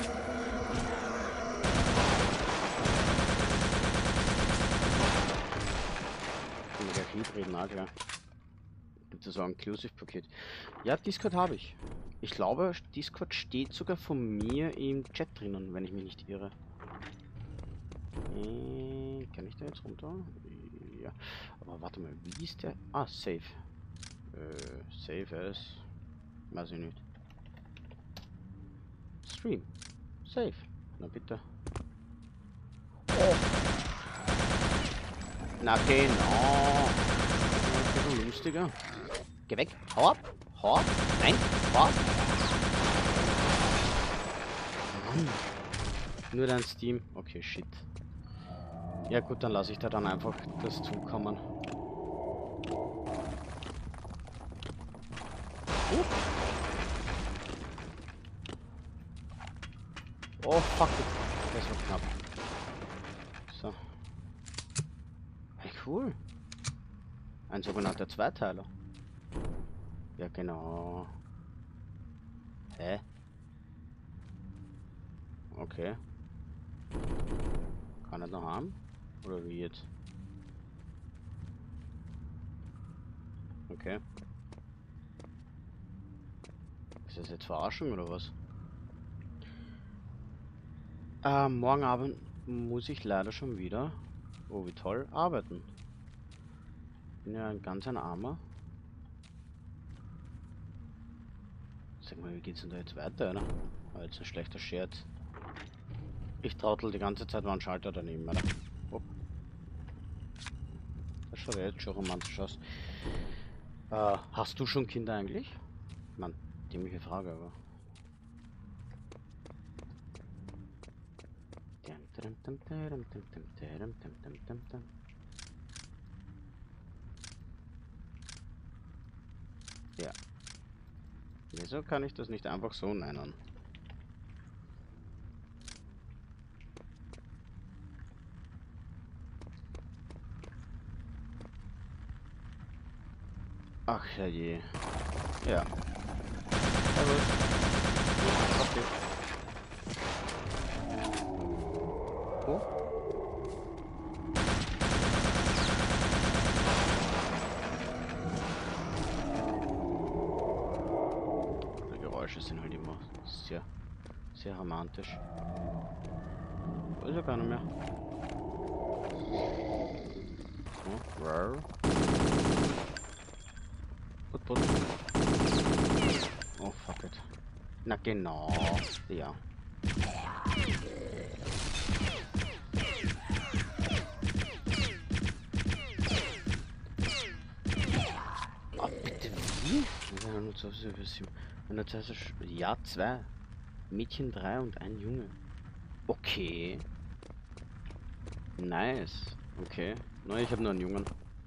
Reden, ah, klar. Gibt es so ein Inclusive-Paket? Ja, Discord habe ich. Ich glaube, Discord steht sogar von mir im Chat drinnen, wenn ich mich nicht irre. Äh, kann ich da jetzt runter? Ja. Aber warte mal, wie ist der? Ah, Save. Äh, Save as. Weiß ich nicht. Stream. Save. Na bitte. Oh. Na genau. Ein bisschen lustiger. Geh weg. Hau ab. Hau ab. Nein. Hau ab. Mann. Nur dein Steam. Okay, shit. Ja gut, dann lasse ich da dann einfach das zukommen. Uh. Oh fuck it. Das war knapp. So. Hey, cool. Ein sogenannter Zweiteiler. Ja, genau. Hä? Okay. Kann er noch haben? Oder wie jetzt? Okay. Ist das jetzt Verarschung oder was? Äh, morgen Abend muss ich leider schon wieder, oh wie toll, arbeiten. Bin ja ein ganz ein Armer. Sag mal, wie geht's denn da jetzt weiter, oder? War jetzt ein schlechter Scherz. Ich trautel die ganze Zeit mal einen Schalter daneben, oder? Oh. Das schaut ja jetzt schon romantisch aus. Äh, hast du schon Kinder eigentlich? Mann, dämliche Frage, aber. Ja. Wieso kann ich das nicht einfach so nennen? Ach ja je. Ja. Servus. Okay. Oh. Die Geräusche sind halt immer sehr, sehr romantisch. Weiß ja gar nicht mehr. Oh, rar. Put, put. Oh, fuck it. Na genau. Ja. Ah, bitte wie? Ja, zwei. Mädchen drei und ein Junge. Okay. Nice. Okay. Nein, ich habe nur einen Jungen.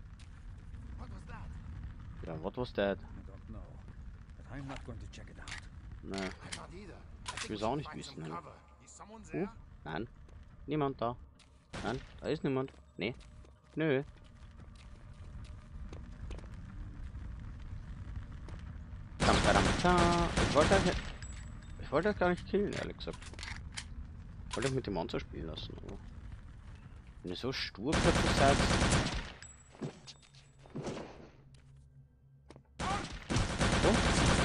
Ja, what was that? I'm not going to check it out. Ne. Ich will es auch nicht wissen. Ne? Oh, nein. Niemand da. Nein, da ist niemand. Nee. Nö. Dam, dam, dam. Ich wollte das, ich wollte das gar nicht killen, ehrlich gesagt. Ich wollte das mit dem Monster spielen lassen. Aber wenn ihr so stur plötzlich seid. Oh.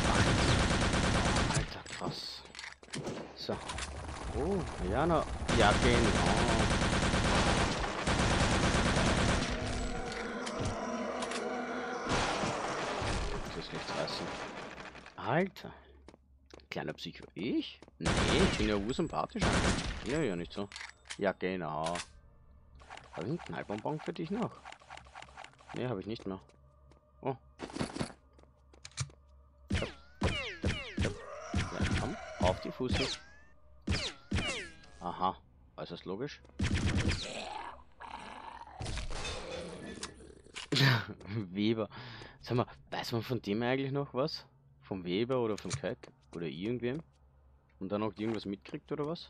Alter, krass. So. Oh, ja, na. Ja, genau. Das nichts reißen. Alter. Kleiner Psycho. Ich? Nee, ich bin ja ursympathisch. Ja, ja, nicht so. Ja, genau. Habe ich einen Knallbonbon für dich noch? Nee, habe ich nicht mehr. Oh. Ja, komm. Auf die Fuße. Aha. Äußerst logisch. Weber. Sag mal, weiß man von dem eigentlich noch was? Vom Weber oder vom Kalk? Oder irgendwem? Und dann noch irgendwas mitkriegt oder was?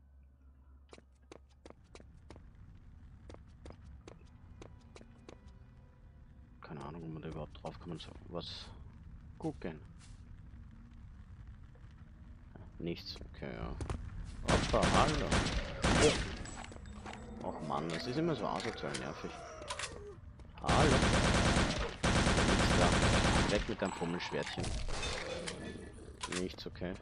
Keine Ahnung, ob man da überhaupt drauf kommen soll. Was gucken? Ja, nichts. Okay, ja. Hoppa, hallo. Oh. Och Mann, das ist immer so asozial nervig. Hallo. Nichts da. Weg mit deinem Fummelschwertchen. Nichts, okay.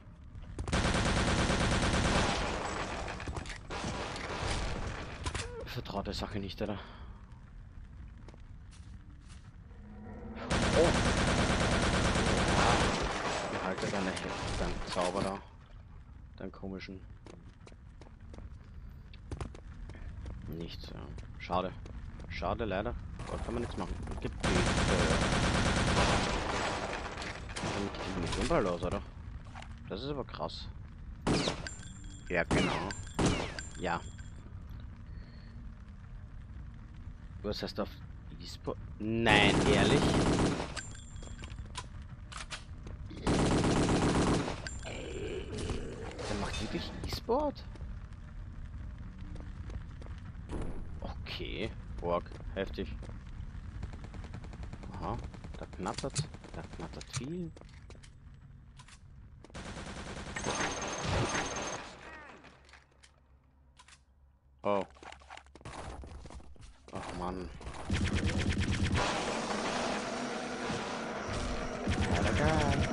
Ich vertraue der Sache nicht, oder? Oh! Behalte deine deinen Zauber da. Deinen komischen. Nichts, ja. Schade. Schade, leider. Da kann man nichts machen. Gibt die. Damit geht die Munition bald aus, oder? Das ist aber krass. Ja, genau. Ja. Was heißt auf E-Sport? Nein, ehrlich? Der macht wirklich E-Sport? Okay. Borg, heftig. Aha, da knattert. Da knattert viel. Oh. Ach Mann. Ja, geil.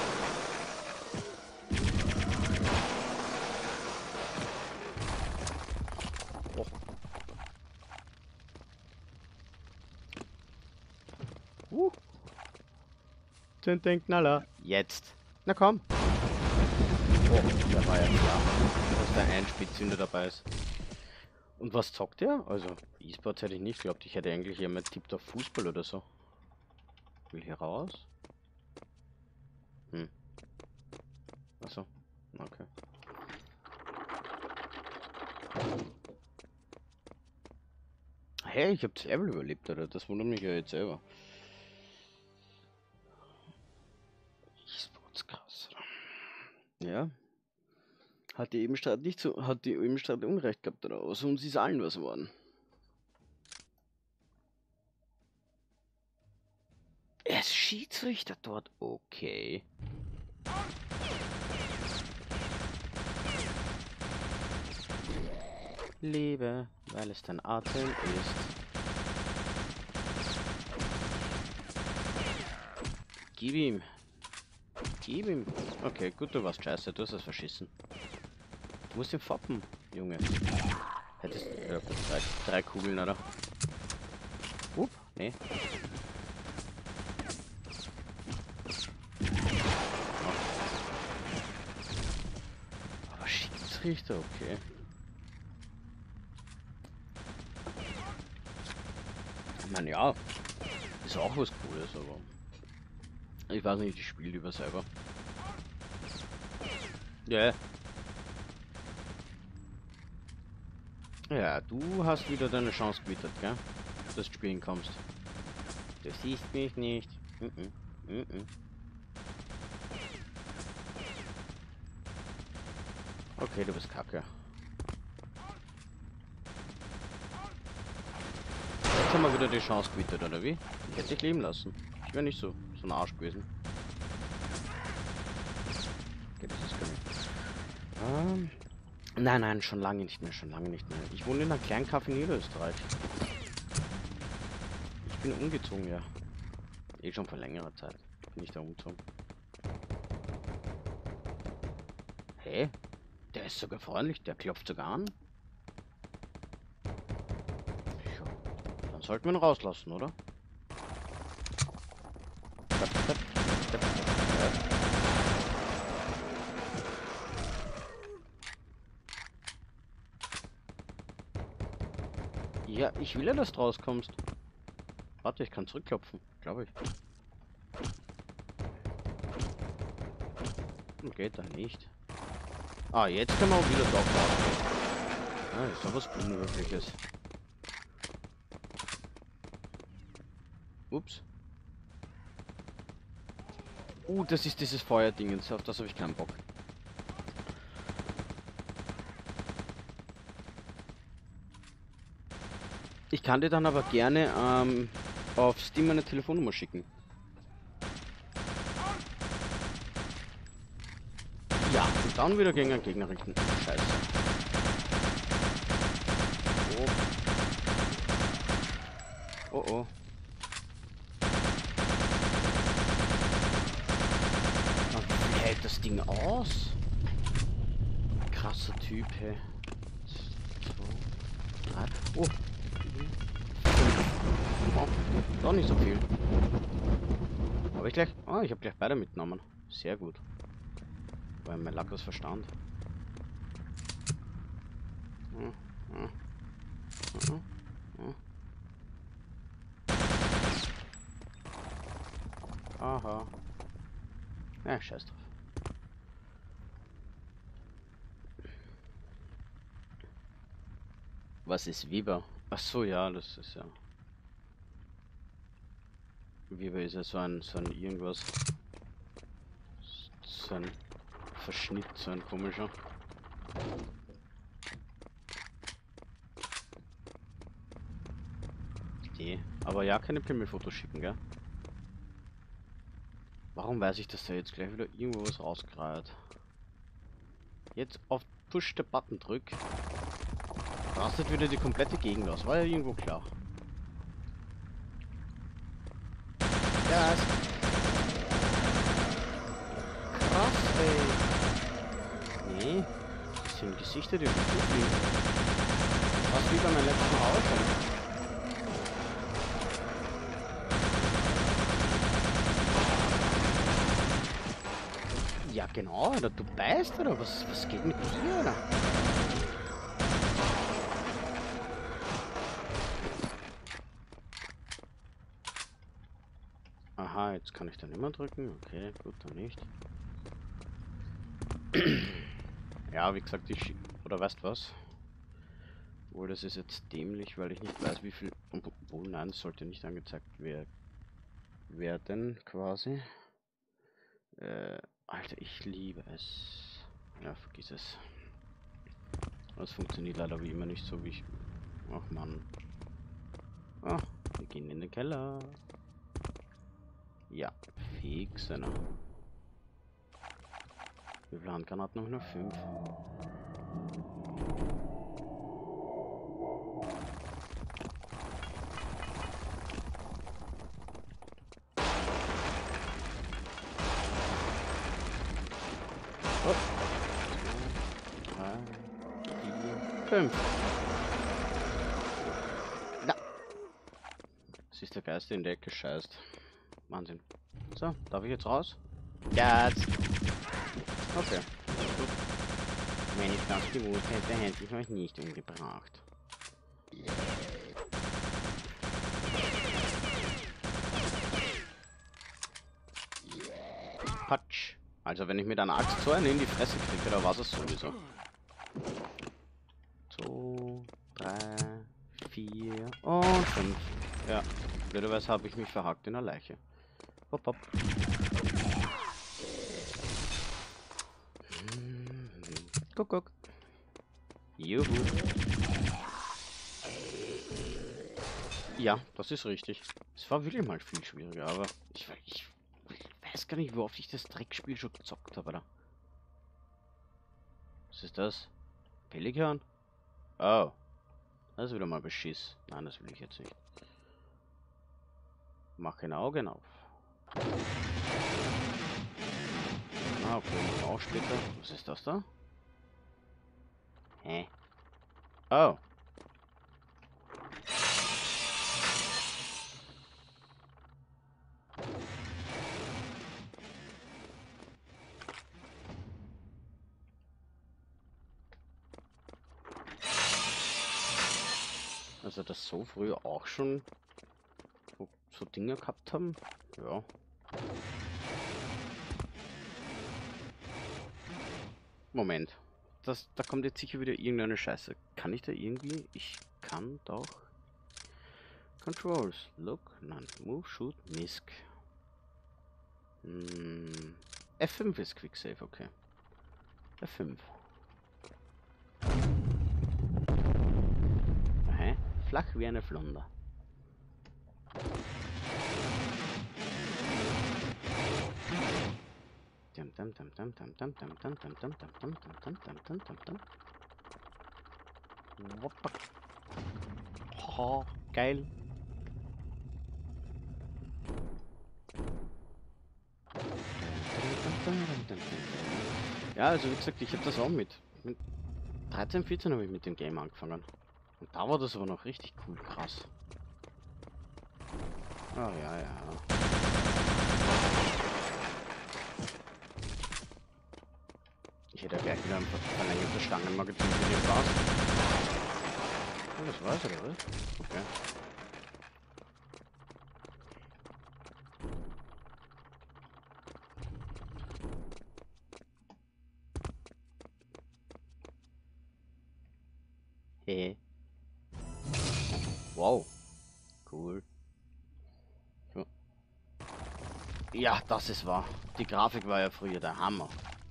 Oh. Uh. Den den Knaller. Jetzt. Na komm. Oh, da war ja klar, dass da ein Spitzhünder dabei ist. Und was zockt der? Also, E-Sports hätte ich nicht geglaubt. Ich hätte eigentlich eher mal tippt auf Fußball oder so. Will hier raus? Hm. Achso. Okay. Hey, ich hab das Level überlebt, oder? Das wundert mich ja jetzt selber. E-Sports krass. Ja. Hat die Ebenstadt nicht so, hat die Ebenstadt Unrecht gehabt daraus und sie ist allen was geworden. Er ist Schiedsrichter dort. Okay. Lebe, weil es dein Atem ist. Gib ihm. Gib ihm. Okay, gut, du warst scheiße, du hast es verschissen. Du musst ihn foppen, Junge. Hättest ja, drei, drei Kugeln, oder? Up, nee. Aber Schiedsrichter, okay. Ich meine, ja, ist auch was Cooles, aber ich weiß nicht, ich spiele lieber selber. Ja. Yeah. Ja, du hast wieder deine Chance gewittert, gell? Dass du spielen kommst. Du siehst mich nicht. Mm -mm. Mm -mm. Okay, du bist kacke. Jetzt haben wir wieder die Chance gewittert, oder wie? Ich hätte dich leben lassen. Ich wäre nicht so, so ein Arsch gewesen. Okay, das ist gar nicht. Ähm, nein, nein, schon lange nicht mehr, schon lange nicht mehr. Ich wohne in einem kleinen Kaff in Niederösterreich. Ich bin umgezogen, ja. Eh schon vor längerer Zeit. Bin ich da umgezogen. Hey, der ist sogar freundlich, der klopft sogar an. Ja, dann sollten wir ihn rauslassen, oder? Ja, ich will ja, dass du rauskommst. Warte, ich kann zurückklopfen, glaube ich. Geht dann nicht. Ah, jetzt können wir auch wieder drauf warten. Ah, ist doch was Unmögliches. Ups. Uh, das ist dieses Feuerdingens, auf das habe ich keinen Bock. Ich kann dir dann aber gerne ähm, auf Steam eine Telefonnummer schicken. Ja, und dann wieder gegen einen Gegner richten. Scheiße. Oh. Oh oh. Wie hält das Ding aus? Krasser Typ, hey. zwei, drei. Oh. Oh, doch nicht so viel. Habe ich gleich. Oh, ich habe gleich beide mitgenommen. Sehr gut. Weil mein Lack was verstand. Hm, hm, hm, hm. Aha. Ja, scheiß drauf. Was ist Weber? Ach so, ja, das ist ja. Weber ist ja so ein, so ein irgendwas. So ein Verschnitt, so ein komischer. Die. Aber ja, keine Pimmelfotos schicken, gell? Warum weiß ich, dass da jetzt gleich wieder irgendwo was rausgreift? Jetzt auf Push the Button drück. Rastet wieder die komplette Gegend aus. War ja irgendwo klar. Ja, ist krass, ey. Nee, das sind Gesichter, die gut fliegen. Was wie bei meinem letzten Haus. Ja genau, oder du beißt, oder was, was geht mit dir, oder? Aha, jetzt kann ich dann immer drücken. Okay, gut, dann nicht. Ja, wie gesagt, ich... Oder weißt was? Obwohl, das ist jetzt dämlich, weil ich nicht weiß, wie viel... Obwohl, nein, es sollte nicht angezeigt wer werden, quasi. Äh, Alter, ich liebe es. Ja, vergiss es. Das funktioniert leider wie immer nicht so, wie ich... Ach, Mann. Ah, wir gehen in den Keller. Ja, fixen. Wie viele Handgranaten noch? Nur fünf. Oh. drei, vier, fünf. Ja. Das ist der Geist, der in der Ecke scheißt. Wahnsinn. So, darf ich jetzt raus? Ja. Jetzt. Okay. Gut. Wenn ich das gewusst hätte, hätte ich euch nicht umgebracht. Patsch. Also wenn ich mit einer Axt so einen in die Fresse kriege, da war es sowieso. zwei, drei, vier und fünf. Ja. Blöderweise habe ich mich verhakt in der Leiche. Hopp, hopp. Guck, guck. Juhu. Ja, das ist richtig. Es war wirklich mal viel schwieriger, aber ich, we- ich weiß gar nicht, wie oft ich das Dreckspiel schon gezockt habe, oder? Was ist das? Pelikan? Oh. Das ist wieder mal Beschiss. Nein, das will ich jetzt nicht. Mach ein Auge auf. Ah, okay, machen wir auch später. Was ist das da? Hä? Oh. Also das so früh auch schon so, so Dinge gehabt haben? Ja. Moment. Das, da kommt jetzt sicher wieder irgendeine Scheiße. Kann ich da irgendwie? Ich kann doch. Controls. Look. Nein. Move, shoot, misk. Hm. F fünf ist Quick Save, okay. F fünf. Aha. Flach wie eine Flunder. Dum dum dum dum dum dum dum dum dum dum dum dum dum dum dum dum dum. Woppa. Oh, geil. Ja, also wie gesagt, ich habe das auch mit. Mit dreizehn, vierzehn habe ich mit dem Game angefangen. Und da war das aber noch richtig cool, krass. Oh ja, ja. Ich hätte ja gleich wieder ein verlängertes Stangenmagazin für den Spaß. Oh, das war's, oder was? Okay. Hey. Wow. Cool. So. Ja, das ist wahr. Die Grafik war ja früher der Hammer.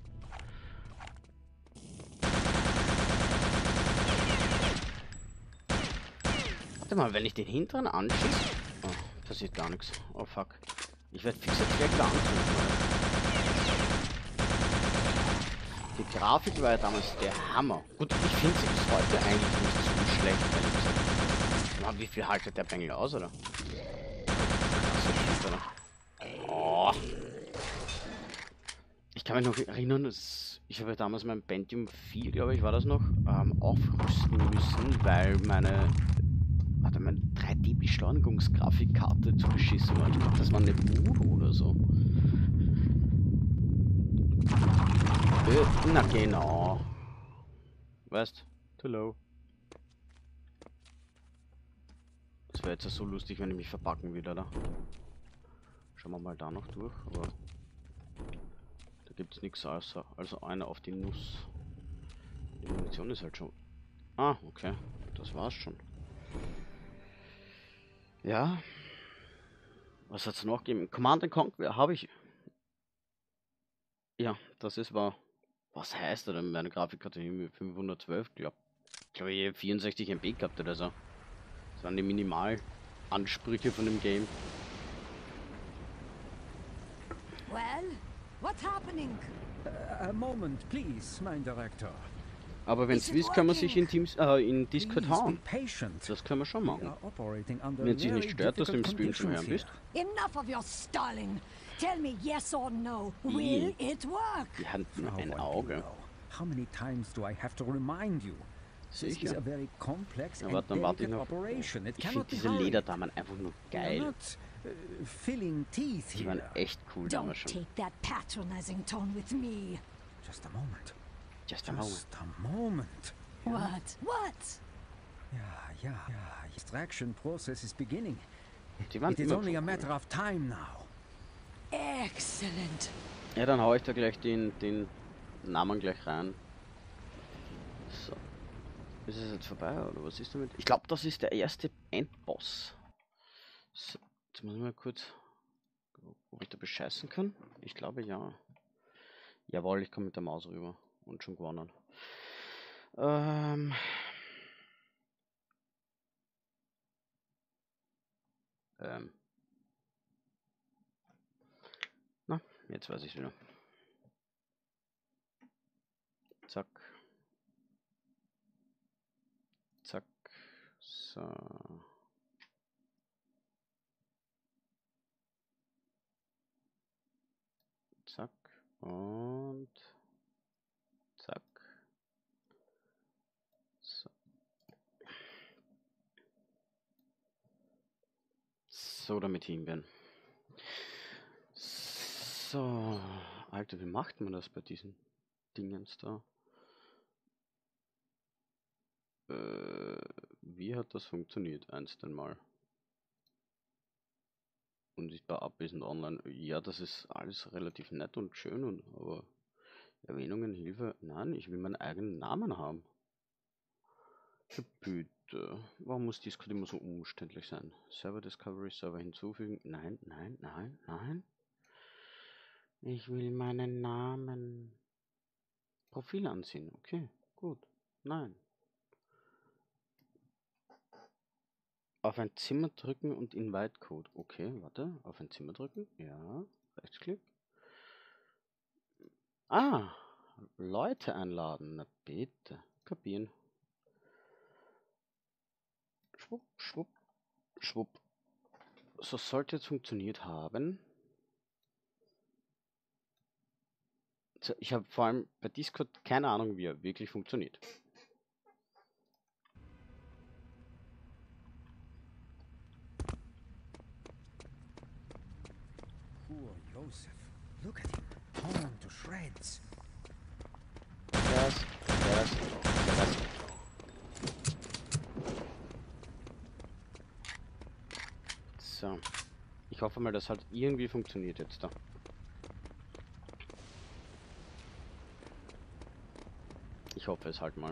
Warte mal, wenn ich den hinteren anschieße... Oh, passiert gar nichts. Oh fuck. Ich werde fix jetzt gleich wieder anzünden. Die Grafik war ja damals der Hammer. Gut, ich finde sie bis heute eigentlich nicht so schlecht, ehrlich gesagt. Na, wie viel haltet der Bengel aus, oder? Oh. Ich kann mich noch erinnern, dass ich habe ja damals mein Pentium vier, glaube ich, war das noch, ähm, aufrüsten müssen, weil meine, warte, meine drei D Beschleunigungsgrafikkarte zu beschissen war. Ich glaube, das war eine Voodoo oder so. Äh, na genau. Weißt, too low. Das wäre jetzt ja so lustig, wenn ich mich verpacken will, oder? Schauen wir mal da noch durch, aber da gibt es nichts außer, also einer auf die Nuss. Die Munition ist halt schon... Ah, okay. Das war's schon. Ja. Was hat's noch gegeben? Command and Conquer habe ich... Ja, das ist wahr. Was heißt denn? Meine Grafikkarte mit fünfhundertzwölf, glaub, glaube ich, vierundsechzig M B gehabt oder so. Das waren die Minimalansprüche von dem Game. Well, what's happening? A moment, please, mein Director. Aber wenn es will, kann man sich in Teams, äh, in Discord Please be hauen. patient. Das können wir schon We machen. are operating under Wenn es dich nicht very stört, dass du im difficult Stream schon hören bist. conditions Enough of your stalling. Tell me yes or no. Will it work? Die hat here. nur How ein well do you Auge. know? How many times do I have to remind you? This is Sicher. a very complex Ja, and warte, dann warte ich delicate noch. operation. It Ich cannot finde be diese hurried. Lederdamen einfach nur We are geil. not uh, filling teeth Die waren here. echt cool damals Don't schon. take that patronizing tone with me. Just a moment. Just a moment. Just a moment. What? What? Yeah, yeah, yeah. Extraction process is beginning. Die waren It is immer only so a cool. matter of time now. Excellent. Ja, dann hau ich da gleich den, den Namen gleich rein. So. Ist es jetzt vorbei oder was ist damit? Ich glaube, das ist der erste Endboss. So, jetzt muss ich mal kurz, ob ich da bescheißen kann. Ich glaube ja. Jawohl, ich komme mit der Maus rüber und schon gewonnen. Ähm. Ähm. Na, jetzt weiß ich wieder. Zack. Zack. So. Zack. Und zack. So. So, damit hin bin. So. Alter, wie macht man das bei diesen Dingens da? Äh, wie hat das funktioniert? Einst einmal. Unsichtbar abwesend online. Ja, das ist alles relativ nett und schön, und aber Erwähnungen, Hilfe. Nein, ich will meinen eigenen Namen haben. Bitte. Warum muss Discord immer so umständlich sein? Server Discovery, Server hinzufügen. Nein, nein, nein, nein. Ich will meinen Namen. Profil ansehen. Okay, gut. Nein. Auf ein Zimmer drücken und Invite Code. Okay, warte. Auf ein Zimmer drücken. Ja. Rechtsklick. Ah. Leute einladen. Na bitte. Kapieren. Schwupp, schwupp, schwupp. So sollte jetzt funktioniert haben. So, ich habe vor allem bei Discord keine Ahnung, wie er wirklich funktioniert. Poor Joseph. Look at him, torn to shreds. Das, das, das. So. Ich hoffe mal, das hat irgendwie funktioniert jetzt da. Ich hoffe es halt mal.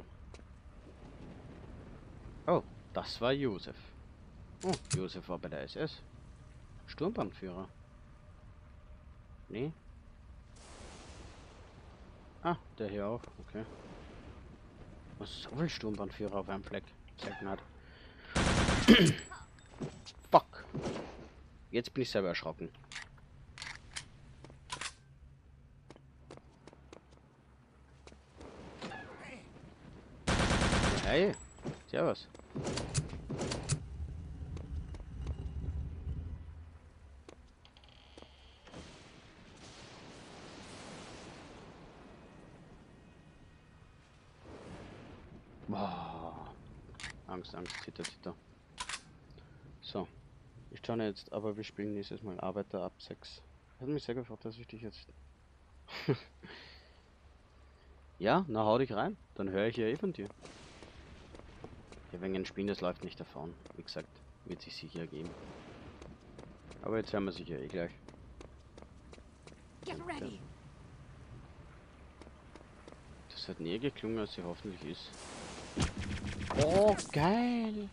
Oh, das war Josef. Oh, Josef war bei der S S. Sturmbannführer. Nee. Ah, der hier auch. Okay. Was, so viel Sturmbannführer auf einem Fleck. Selten hat. Fuck. Jetzt bin ich selber erschrocken. Hey, servus. Boah. Angst, Angst, zitter, zitter. So. Ich schaue jetzt, aber wir spielen nächstes Mal Arbeiter ab sechs. Hat mich sehr gefreut, dass ich dich jetzt... Ja, na hau dich rein. Dann höre ich ja eh von dir. Ja, wenn ein Spiel, das läuft nicht davon. Wie gesagt, wird sich sicher ergeben. Aber jetzt hören wir sicher eh gleich. Get ready. Das hat näher geklungen, als sie hoffentlich ist. Oh, geil!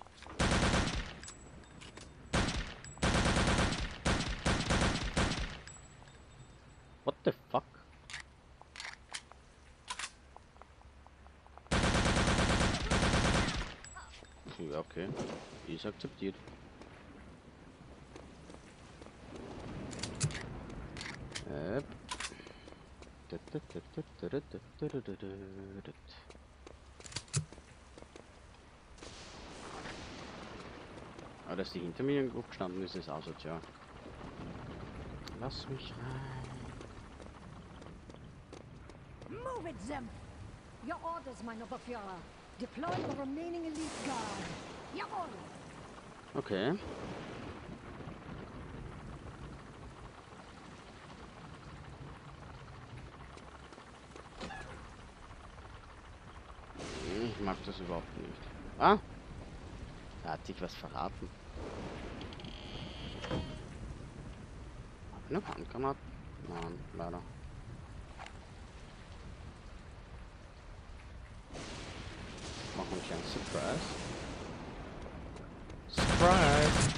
What the fuck? Ja, okay. Ist akzeptiert. Yep. Aber dass die hinter mir irgendwo gestanden ist, ist asozial. Lass mich rein. Move it, Zem. Your orders, mein Oberführer. Deploy the remaining elite guard. Jawohl. Okay. Ich mag das überhaupt nicht. Ah! Da hat sich was verraten. Hab ich eine Handgranate? Nein, leider. Machen wir einen kleinen Surprise. Surprise!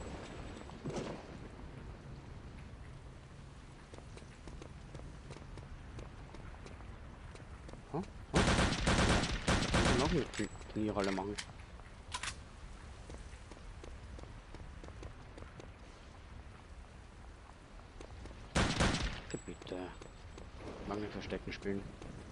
Oh, oh. Ich kann noch eine Turnierrolle machen. Bitte, bitte. Ich mag nicht Verstecken spielen.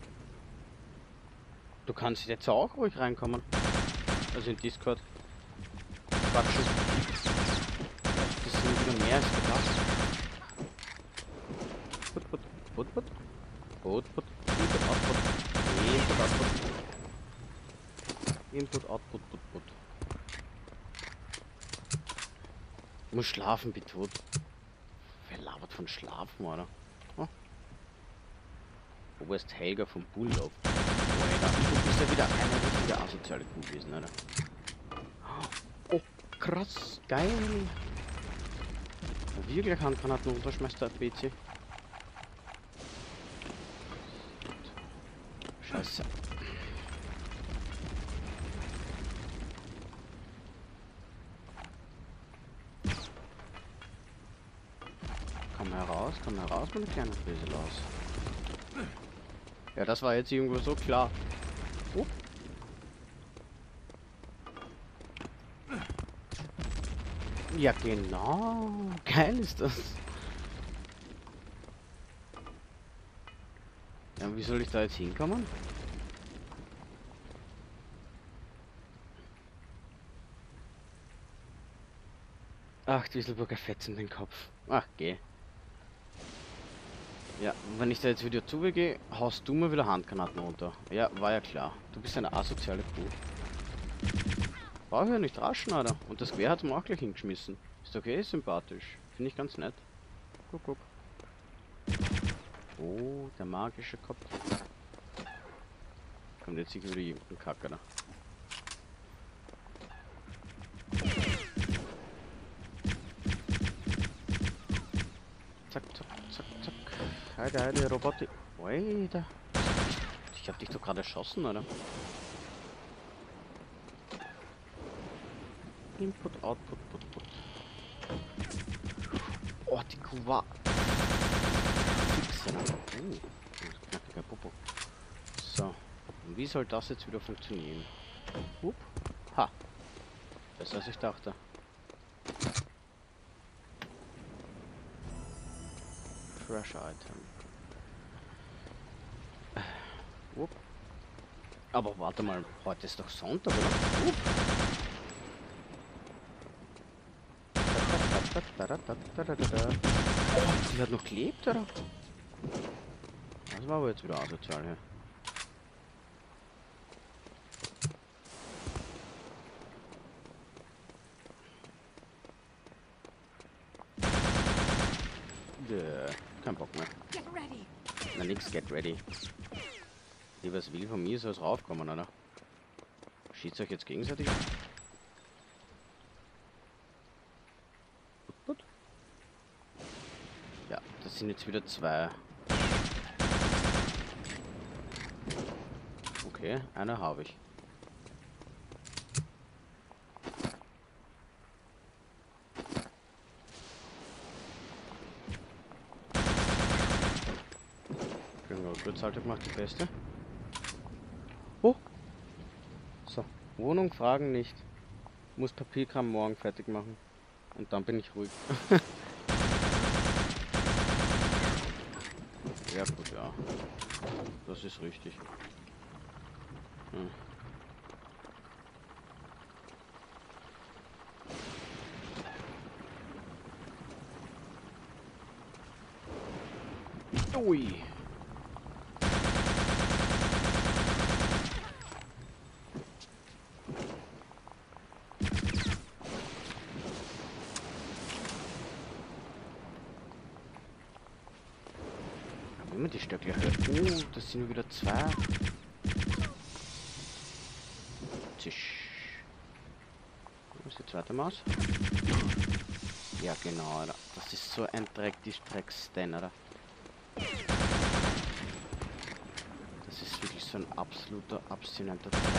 Du kannst jetzt auch ruhig reinkommen. Also in Discord. Quatschen. Das sind wieder mehr als gedacht. Put, put, put, put. Put, put. Input, Output. Input, Output. Input, Output, put, put. Ich muss schlafen, bitte. Wer labert von Schlafen, oder? Oh. Wo ist Helga vom Bulldog? Oh, Alter, du bist ja wieder eine richtige asoziale Kuh gewesen, oder? Oh, krass, geil. Wirklich Handgranaten runterschmeißt der P C. Scheiße. Komm heraus, komm heraus, meine kleine Frise los. Ja, das war jetzt irgendwo so klar. Oh. Ja, genau. Geil ist das. Ja, wie soll ich da jetzt hinkommen? Ach, Dieselburger fetzen den Kopf. Ach, geh. Ja, wenn ich da jetzt wieder zugehe, haust du mir wieder Handgranaten runter. Ja, war ja klar. Du bist eine asoziale Kuh. Brauche ich ja nicht raschen, Alter. Und das Gewehr hat mir auch gleich hingeschmissen. Ist okay, sympathisch. Finde ich ganz nett. Guck, guck. Oh, der magische Kopf. Kommt jetzt sicher wieder irgendein Kacker da. Zack, zack, zack, zack. Heide, heide, Roboter. Alter. Ich hab dich doch gerade erschossen, oder? Input, Output, Put, Put. Oh, die Kuh war... Fixen. Uh, knackiger Popo. So. Und wie soll das jetzt wieder funktionieren? Upp. Ha. Besser als ich dachte. Fresh Item. Upp. Aber warte mal, heute ist doch Sonntag, oder? Upp. Oh, die hat noch gelebt, oder? Das war aber jetzt wieder asozial, ja. Yeah, kein Bock mehr. Na nix, get ready. Die was will von mir, soll es raufkommen, oder? Schießt euch jetzt gegenseitig? Gut. Ja, das sind jetzt wieder zwei. Okay, eine habe ich. Kurzhaltung macht die beste. Oh! So, Wohnung fragen nicht. Muss Papierkram morgen fertig machen. Und dann bin ich ruhig. Ja gut, ja. Das ist richtig. Hm. Ui. Immer die Stöcke hört. Oh, das sind wieder zwei. Tisch. Wo ist die zweite Maus? Ja, genau, Alter. Das ist so ein Dreck, die Drecksten, oder? Das ist wirklich so ein absoluter, abstinenter Dreck.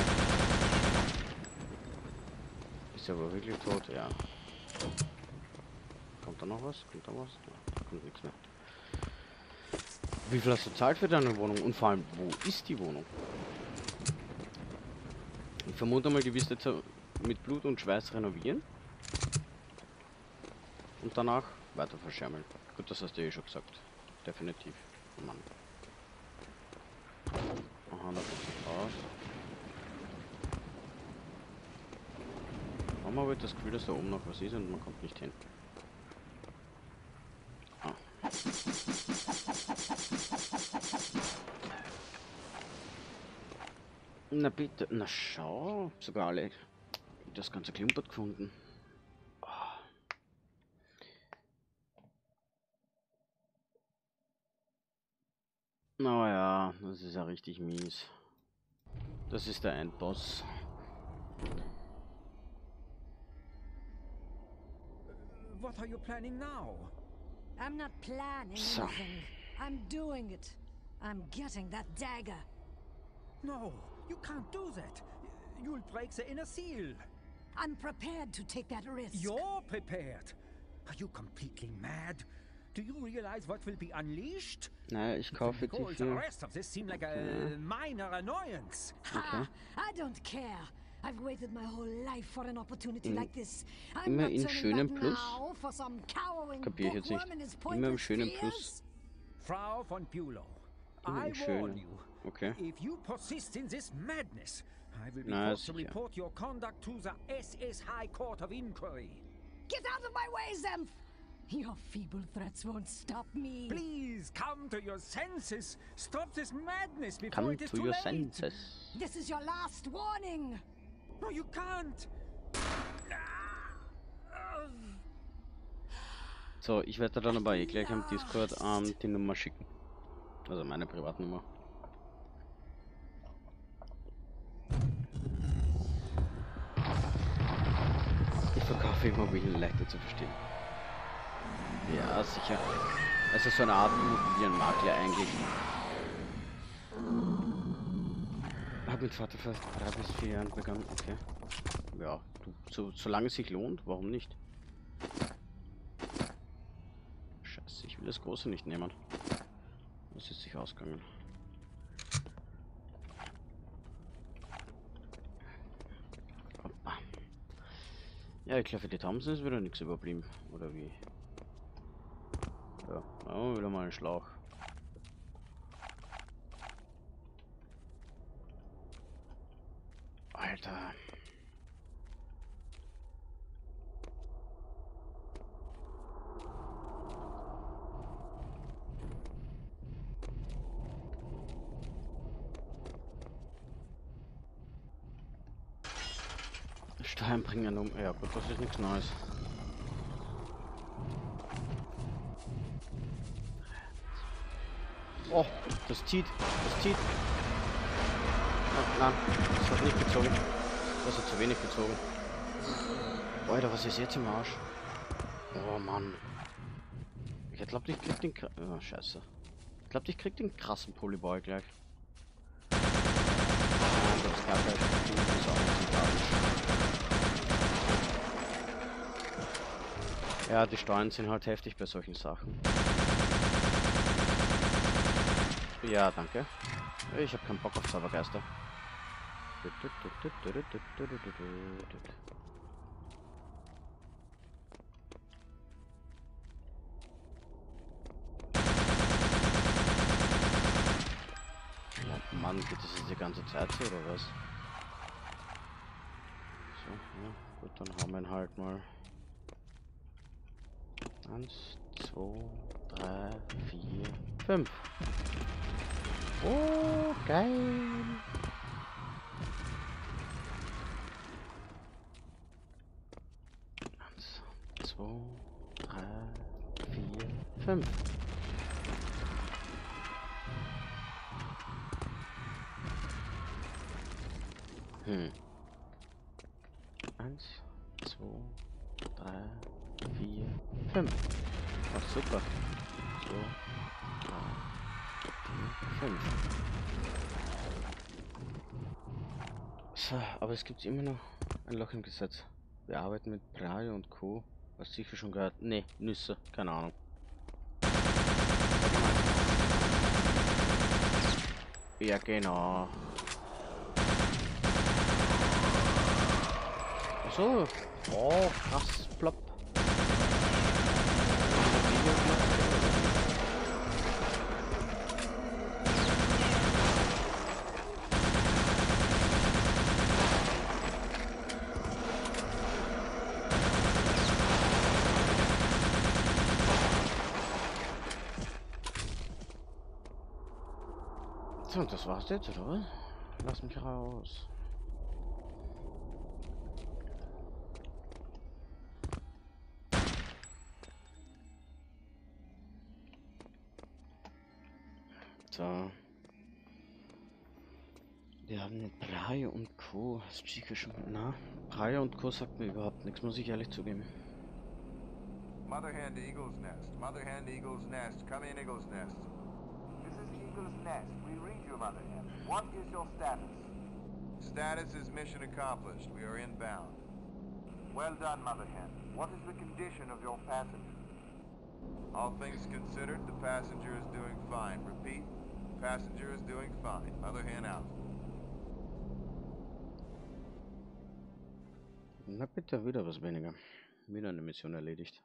Ist aber wirklich tot, ja. Kommt da noch was? Kommt da was? Ja, kommt nichts mehr. Wie viel hast du bezahlt für deine Wohnung? Und vor allem, wo ist die Wohnung? Ich vermute mal, die wirst jetzt mit Blut und Schweiß renovieren. Und danach weiter verschärmeln. Gut, das hast du eh schon gesagt. definitiv. Mann. Aha, da kommt raus. Haben aber das Gefühl, dass da oben noch was ist und man kommt nicht hin. Ah. Na bitte, na schau, sogar alle das ganze Klimpert gefunden. Oh. Naja, das ist ja richtig mies. Das ist der Endboss. What are you planning now? I'm not planning So. anything. I'm doing it. I'm getting that dagger. No, you can't do that. You'll break the inner seal. I'm prepared to take that risk. You're prepared. Are you completely mad? Do you realize what will be unleashed? Naja, ich kaufe die Because the für... rest of this seem like a minor annoyance. Ha! I don't care. I've waited my whole life for an opportunity like this. I'm Immer not in turning schönem back Plus? now for some cowering Kapier ich jetzt nicht. bookworm and his Immer im pointless schönen fears. Plus. Frau von Bülow, Immer I im warn schönen. you. Okay. If you persist in this madness, I will be Na, forced to sicher. report your conduct to the S S High Court of Inquiry. Get out of my way, Zemph! Your feeble threats won't stop me. Please come to your senses. Stop this madness before Come it is to too your late. senses. This is your last warning. No, you can't. So, ich werde dann aber eh gleich am Discord ähm, die Nummer schicken. Also meine Privatnummer. Ich verkaufe Immobilien, leichter zu verstehen. Ja, sicher. Also so eine Art Immobilienmakler eigentlich. Hab mit Vater vor drei bis vier Jahren begonnen. Okay. Ja, du, so, solange es sich lohnt, warum nicht? Scheiße, ich will das Große nicht nehmen. Das ist sich ausgegangen. Hoppa. Ja, ich glaube, für die Thompson ist wieder nichts überblieben. Oder wie? Ja, oh, wieder mal ein Schlauch. Alter. Steuern bringen um. Ja gut, das ist nichts Neues. Oh, das zieht. Das zieht. Oh, nein, das hat nicht gezogen. Das hat zu wenig gezogen. Alter, was ist jetzt im Arsch? Oh Mann. Ich glaube, ich krieg den... Kr oh, scheiße. Ich glaube, ich krieg den krassen Polyboy gleich. Ja, das kann gleich. Das ist auch nicht sympathisch. Ja, die Steuern sind halt heftig bei solchen Sachen. Ja, danke. Ich habe keinen Bock auf Zaubergeister. Ja, Mann, geht das jetzt die ganze Zeit so oder was? So, ja, gut, dann haben wir ihn halt mal. Eins, zwei, drei, vier, fünf. Oh, geil. Eins, zwei, drei, vier, fünf. Hm. Eins, zwei, drei, vier, fünf. Ach, super. So, drei, vier, fünf. So, aber es gibt immer noch ein Loch im Gesetz. Wir arbeiten mit Brei und Co. Was sicher schon gehört. Ne, Nüsse, keine Ahnung. Ja, genau. So. Oh, krass, plopp. So, und das war's jetzt, oder? Lass mich raus. So. Wir haben mit Brei und Co. Das Chica schon. Na, Brei und Co. sagt mir überhaupt nichts, muss ich ehrlich zugeben. Mother Hen to Eagle's Nest. Mother Hen to Eagle's Nest. Come in, Eagle's Nest. This is Eagle's Nest. We read you, Mother Hen. What is your status? Status is mission accomplished. We are inbound. Well done, Mother Hen. What is the condition of your passenger? All things considered, the passenger is doing fine. Repeat, passenger is doing fine. Mother Hen out. Na bitte, wieder was weniger. Wieder eine Mission erledigt.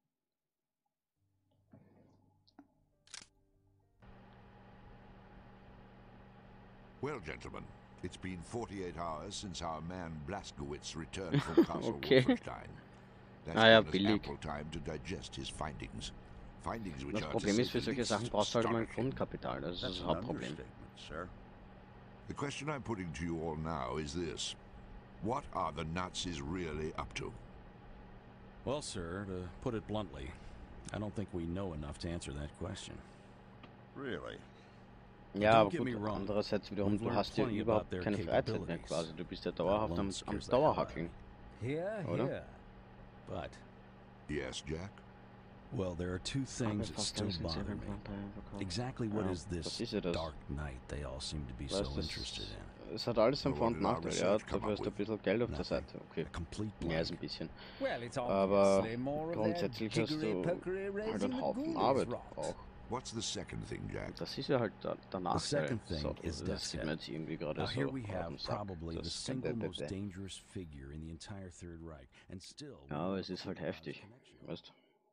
Well, gentlemen, it's been forty-eight hours since our man Blazkowicz returned from Castle Okay. Wolfenstein. That's Ah ja, given us billig. ample time to digest his findings. Findings which Das are, to Problem say ist, für the solche least, Sachen brauchst du halt immer ein astonishing. Grundkapital. Das ist That's das an Hauptproblem. understatement, sir. The question I'm putting to you all now is this. What are the Nazis really up to? Well, sir, to put it bluntly, I don't think we know enough to answer that question. Really? Ja, Don't aber get gut, me wrong. andererseits wiederum, We've du learned hast ja plenty überhaupt about their keine Freizeit mehr capabilities. quasi. Du bist ja dauerhaft That am, one am scares the hell out of Dauerhackeln, me. Here, oder? here. But, Yes, Jack? well, there are two things that still bother me. Exactly what Ja, is das this ist ja das. dark night they all seem to be Weißt so du, interested es, in? es hat alles einen So Vor- what und did our Nachteil. Ja, research come dafür up hast du ein with? bisschen Geld auf der Nothing. Seite. Okay. A complete Ja, ist ein blank. bisschen. Well, it's Aber obviously more of that grundsätzlich hast du jiggery-pokery halt raising einen the Haufen ghoulies Arbeit rot. auch. What's the second thing, Jack? Das ist ja halt der, der Nachteil. second thing So, is das Death's geht Head. mir jetzt irgendwie gerade Now so here we auf have den Sack. probably the Das single könnte- most dangerous figure in the entire Third Reich, and still. we Ja, aber don't es ist know halt about his heftig, connection. weißt du?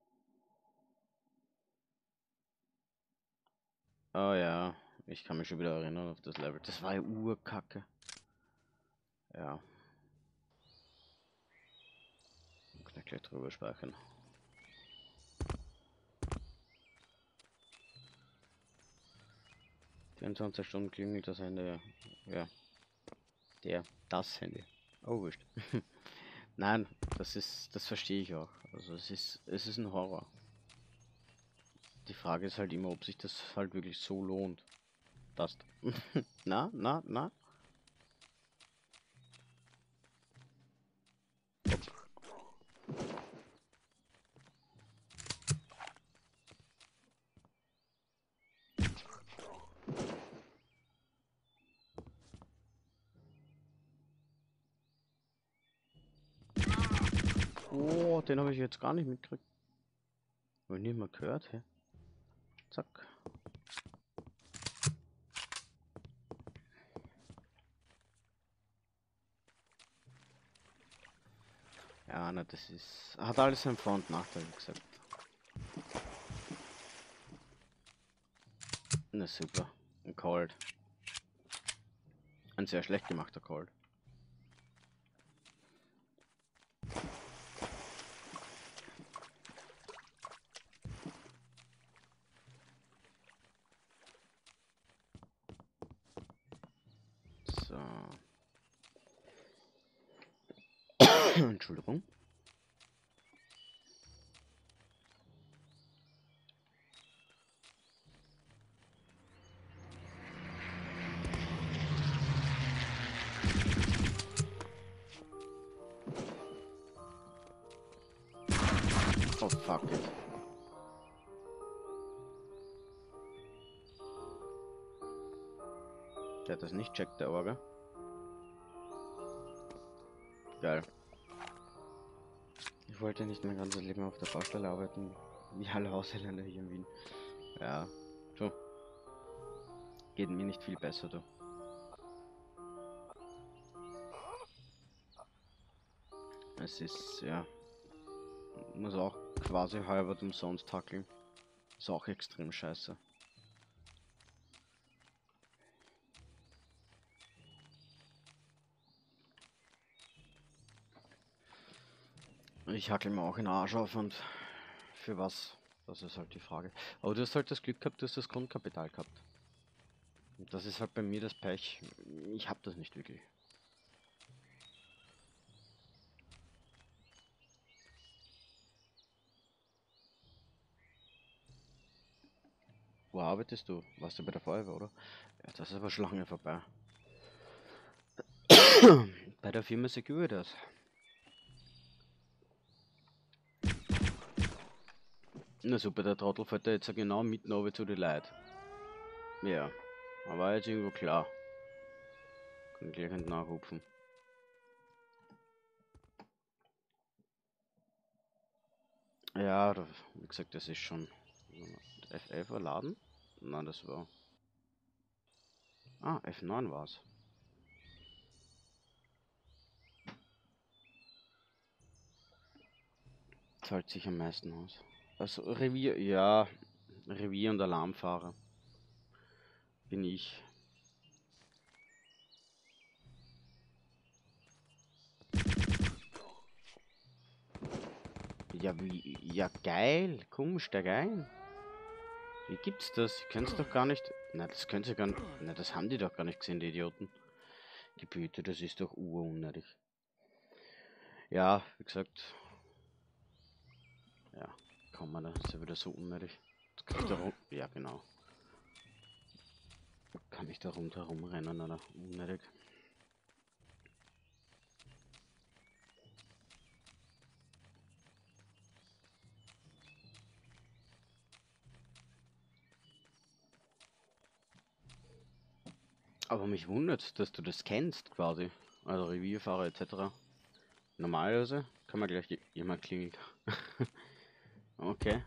Oh ja, ich kann mich schon wieder erinnern auf das Level. Das war ja urkacke. Ja. Kann ich gleich drüber speichern. vierundzwanzig Stunden klingelt das Handy, ja. Ja. Der, das Handy. Oh, wurscht. Nein, das ist, das verstehe ich auch. Also es ist, es ist ein Horror. Die Frage ist halt immer, ob sich das halt wirklich so lohnt. Das. na, na, na. Oh, den habe ich jetzt gar nicht mitgekriegt. Hab ich nicht mal gehört, hä? Zack. Ja, na, das ist. Hat alles einen Vor- und Nachteil, wie gesagt. Na super. Ein Cold. Ein sehr schlecht gemachter Cold. So. Entschuldigung. Oh fuck it. Der hat das nicht checkt, der Orga. Geil. Ich wollte nicht mein ganzes Leben auf der Baustelle arbeiten, wie alle Ausländer hier in Wien. Ja, so. Geht mir nicht viel besser, du. Es ist, ja. Muss auch quasi halber umsonst tackeln. Ist auch extrem scheiße. Ich hackel mir auch in den Arsch auf und für was? Das ist halt die Frage. Aber du hast halt das Glück gehabt, du hast das Grundkapital gehabt. Und das ist halt bei mir das Pech. Ich hab das nicht wirklich. Wo arbeitest du? Warst du bei der Feuerwehr, oder? Ja, das ist aber schon lange vorbei. Bei der Firma Securitas. Na super, der Trottel fährt da jetzt genau mitten oben zu den Leuten. Ja, aber jetzt irgendwo klar. Kann gleich hinten nachhupfen. Ja, da, wie gesagt, das ist schon F elf erladen. Nein, das war... Ah, F neun war's. Zahlt sich am meisten aus. Also Revier, ja, Revier- und Alarmfahrer bin ich. Ja, wie, ja geil, komm, steig ein. Wie gibt's das? Ich kenn's doch gar nicht. Na, das können sie gar nicht. Na, das haben die doch gar nicht gesehen, die Idioten. Die Güte, das ist doch urunnötig. Ja, wie gesagt. Ja, komm mal, das ist ja wieder so unnötig. Jetzt kann ich da rum. Ja, genau. Kann ich da rundherum rennen, oder? Unnötig. Aber mich wundert, dass du das kennst, quasi. Also Revierfahrer et cetera. Normalerweise kann man gleich jemand klingelt. Okay.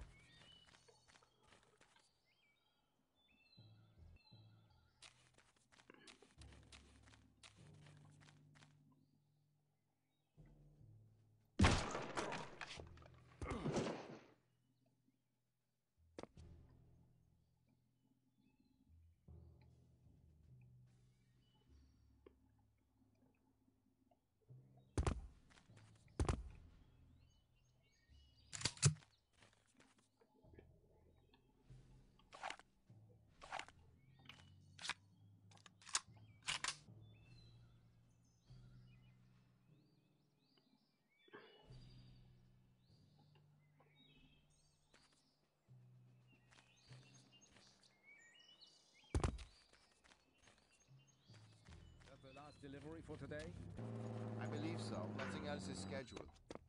That the last delivery for today? I believe so. Nothing else is scheduled.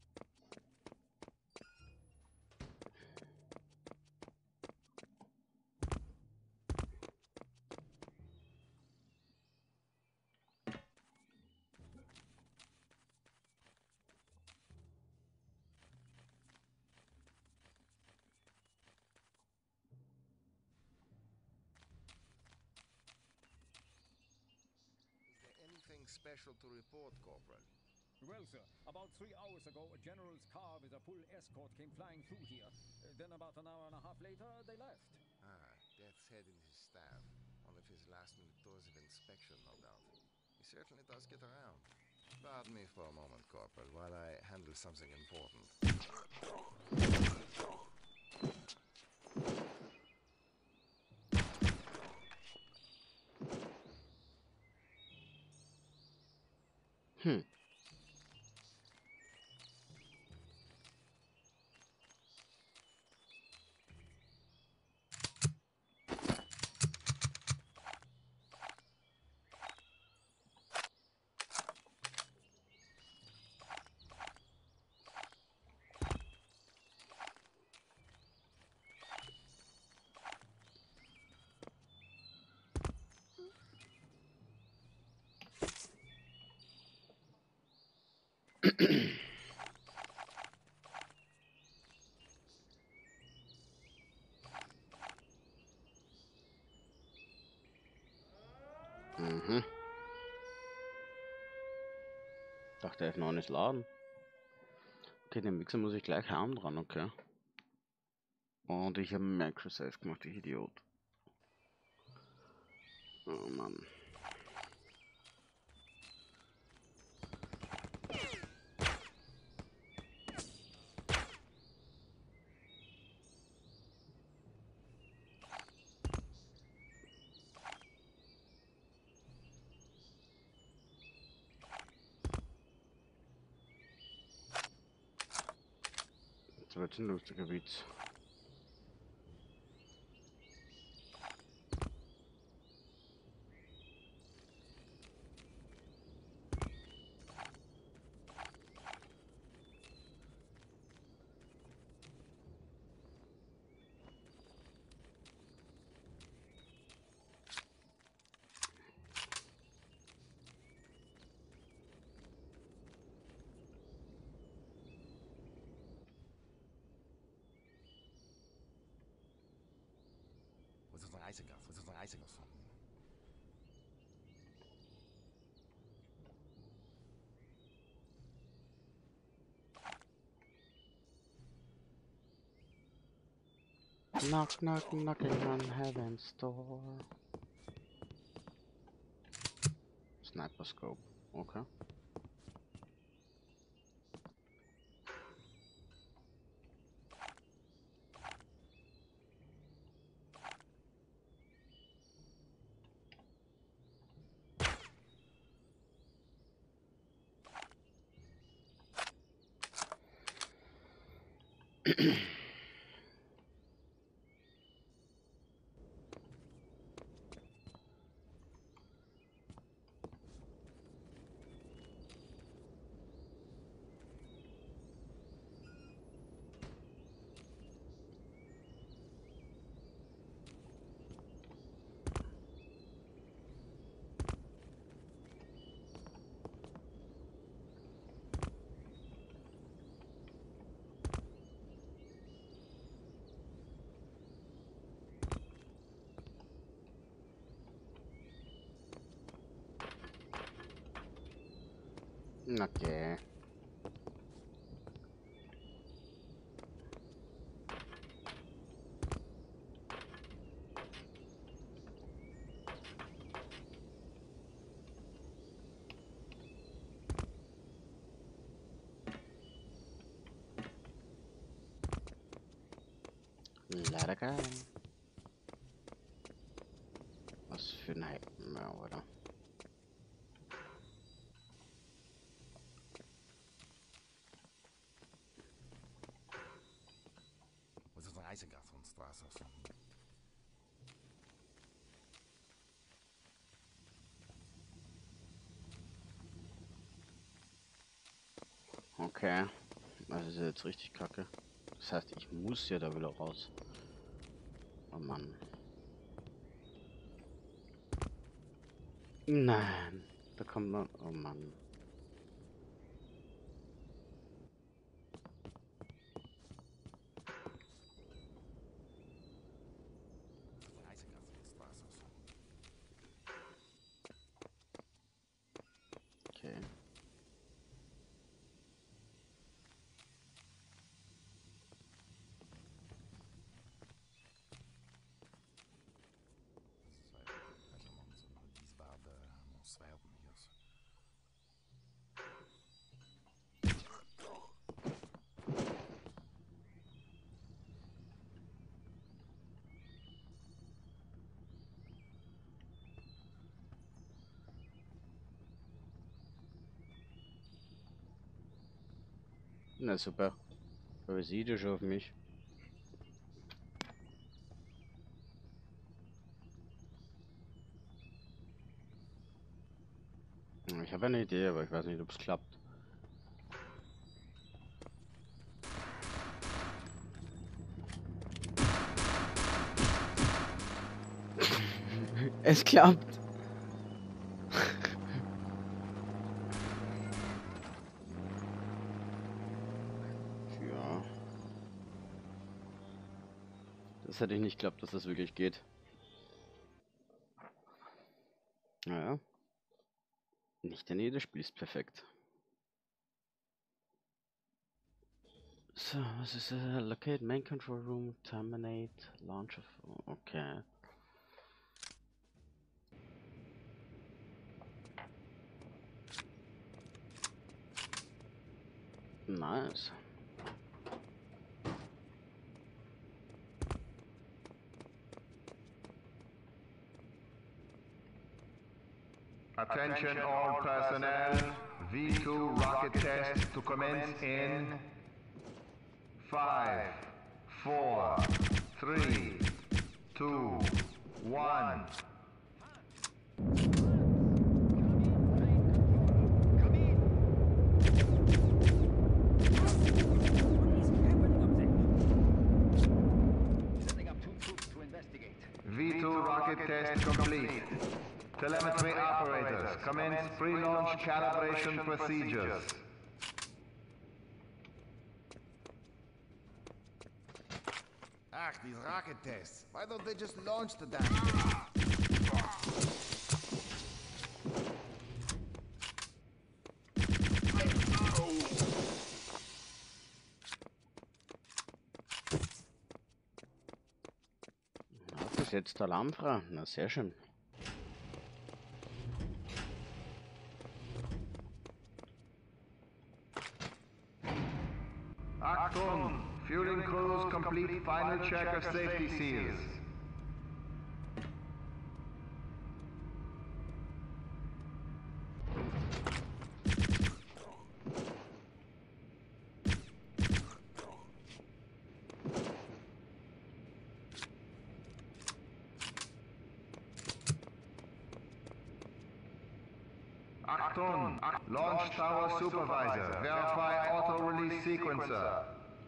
Anything special to report, Corporal? Well, sir, about three hours ago, a general's car with a full escort came flying through here. Uh, then about an hour and a half later, they left. Ah, Death's head in his staff. One of his last-minute tours of inspection, no doubt. He certainly does get around. Pardon me for a moment, Corporal, while I handle something important. Hm. Mhm. Dachte F neun ist laden. Okay, den Mixer muss ich gleich haben dran, okay. Und ich habe Microsafe gemacht, ich Idiot. Oh Mann. wird ein lustiger Witz. Wo ist unser Reisegas? Wo ist unser Reisegas von? Knock, knock, knocking on heaven's door. Sniper scope, okay. Okay. Leider geil. Was für ein Hype, ja, oder? Wo ist unser Reisegas von Straße von? Okay. Das ist jetzt richtig kacke. Das heißt, ich muss ja da wieder raus. Oh Mann. Nein. Da kommt noch... Oh Mann. Okay. Na super. Aber sieht er schon auf mich. Ich habe eine Idee, aber ich weiß nicht, ob es klappt. Es klappt. Ja. Das hätte ich nicht geglaubt, dass das wirklich geht. Naja. Nicht denn jedes Spiel ist perfekt. So, was ist uh, locate main control room, terminate, launch of... Okay. Nice. Attention all personnel. V two rocket test to commence in Five, four, three, two, one. V two rocket test complete. Telemetry operators, commence pre-launch calibration procedures. Ach, these rocket tests. Why don't they just launch the damn thing? Bis jetzt alarmfrei. Na, sehr schön. Achtung! Fueling crews complete final check of safety seals. Achtung! Launch Tower Supervisor, verify auto-release sequencer.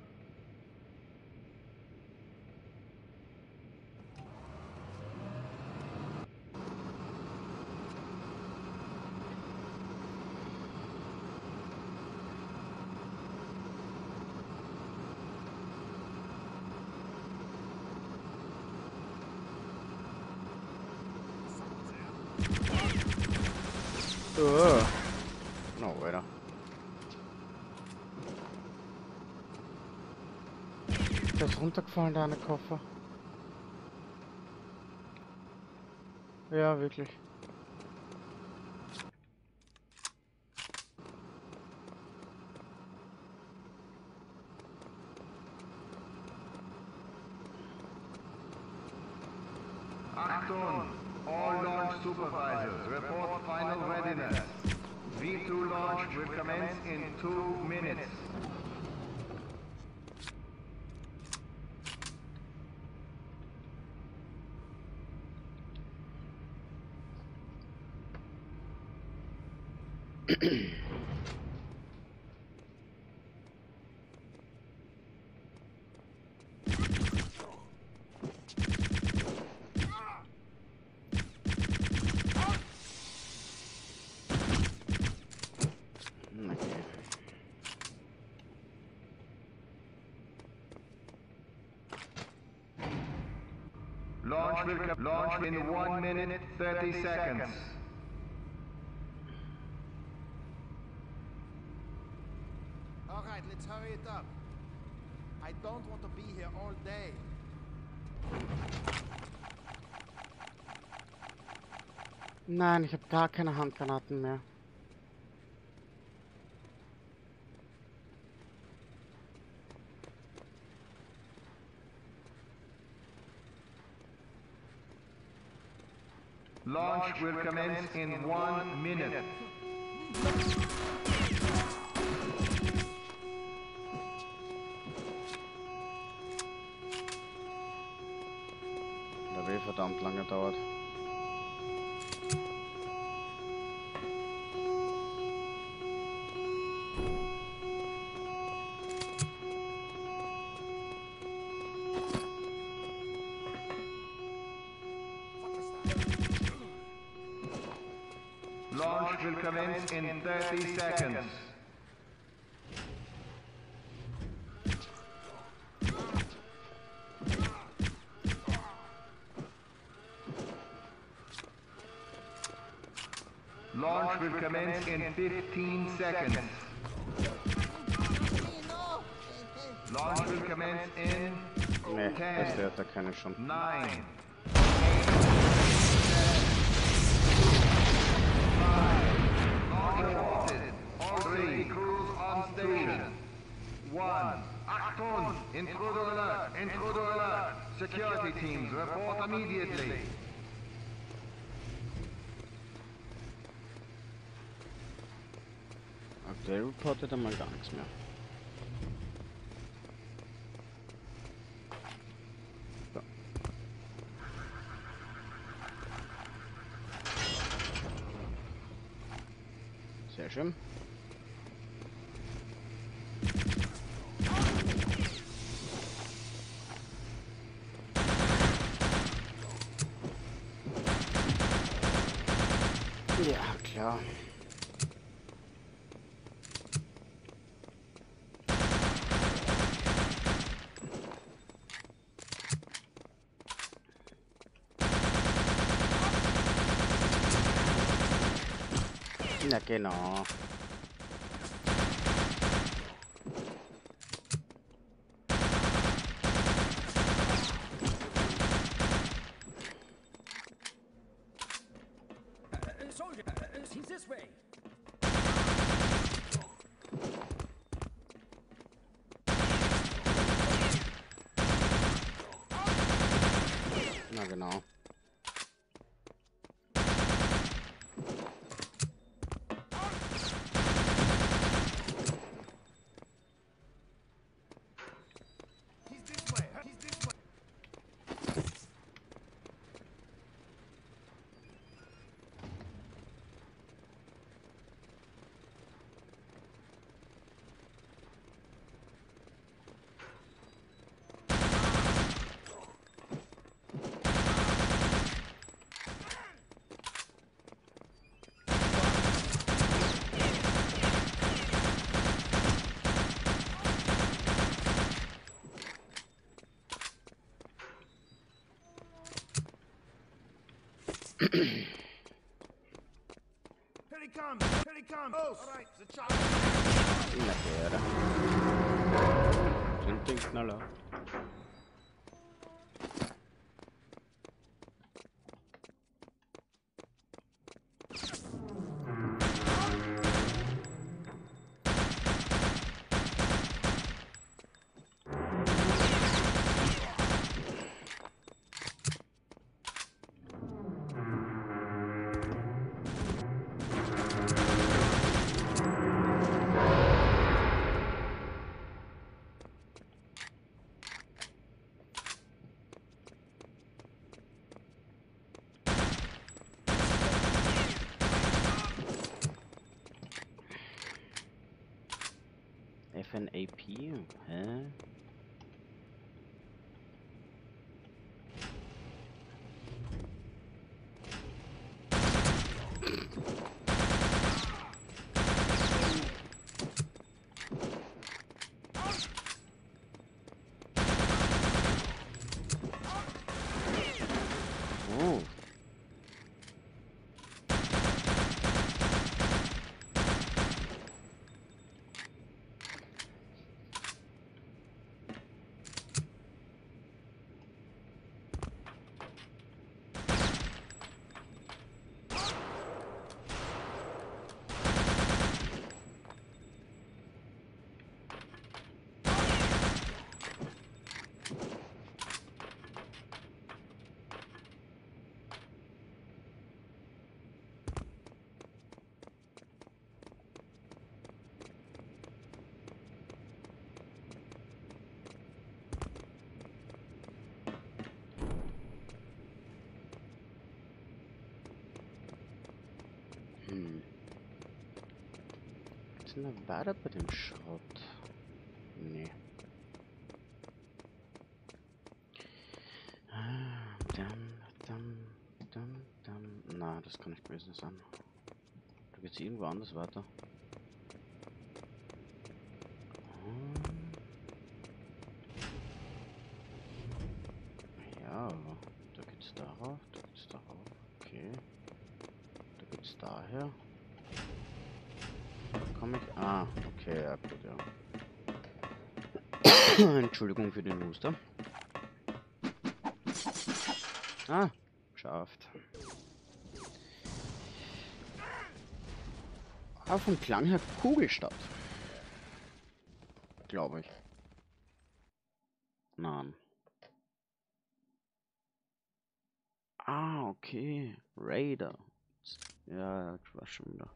Uh. No, weiter. Der ist runtergefallen, da eine Koffer. Ja, wirklich. Achtung! All launch supervisors, report final readiness. V two launch will commence in two minutes. Launch will co- launch in one minute thirty seconds. All right, let's hurry it up. I don't want to be here all day. Nein, ich habe gar keine Handgranaten mehr. Launch will commence in one minute. Der will verdammt lange dauert. Launch will commence in thirty seconds. Launch will commence in fifteen seconds. Launch will commence in Nee, das ten, der hat da keine schon. nine, three, crews on station. One. Achtung! Intruder alert! Intruder alert! Security teams, report immediately. Aktuell reportet er mal gar nichts mehr. schön. Ja, klar. Na genau. Uh, soldier, uh, he's this way. Na genau. He's this way. He's this way. Here he comes! Here he comes! Oh, all right, the child. Na der. Sind den Knaller. F N A P? Hä? Oh. Hm. Ist denn da weiter bei dem Schrott? Nee. Ah, Dann, dann, dann, dann. Na, das kann ich böse sein. Da geht's irgendwo anders weiter. Ja, da geht's darauf, da geht's darauf. Okay. Da geht's daher. Komm ich. Ah, okay, ja gut, ja. Entschuldigung für den Muster. Ah, schafft. Ah, vom Klang her Kugelstadt. Glaube ich. Nein. Ah, okay. Raider. Ja, ich war schon wieder.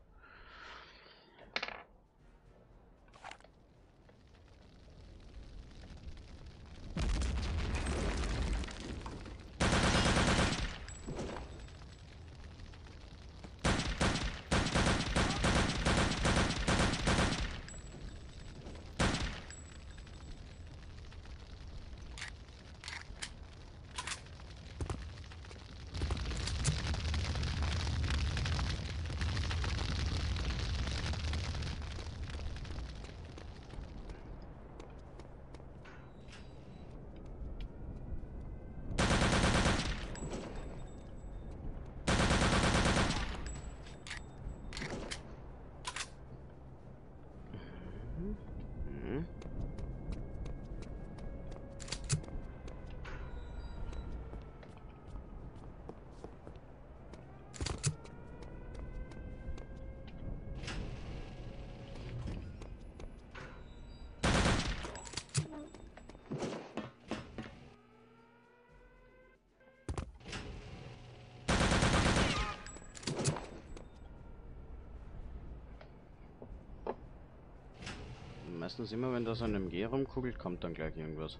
Meistens immer, wenn da so eine M G rumkugelt, kommt dann gleich irgendwas.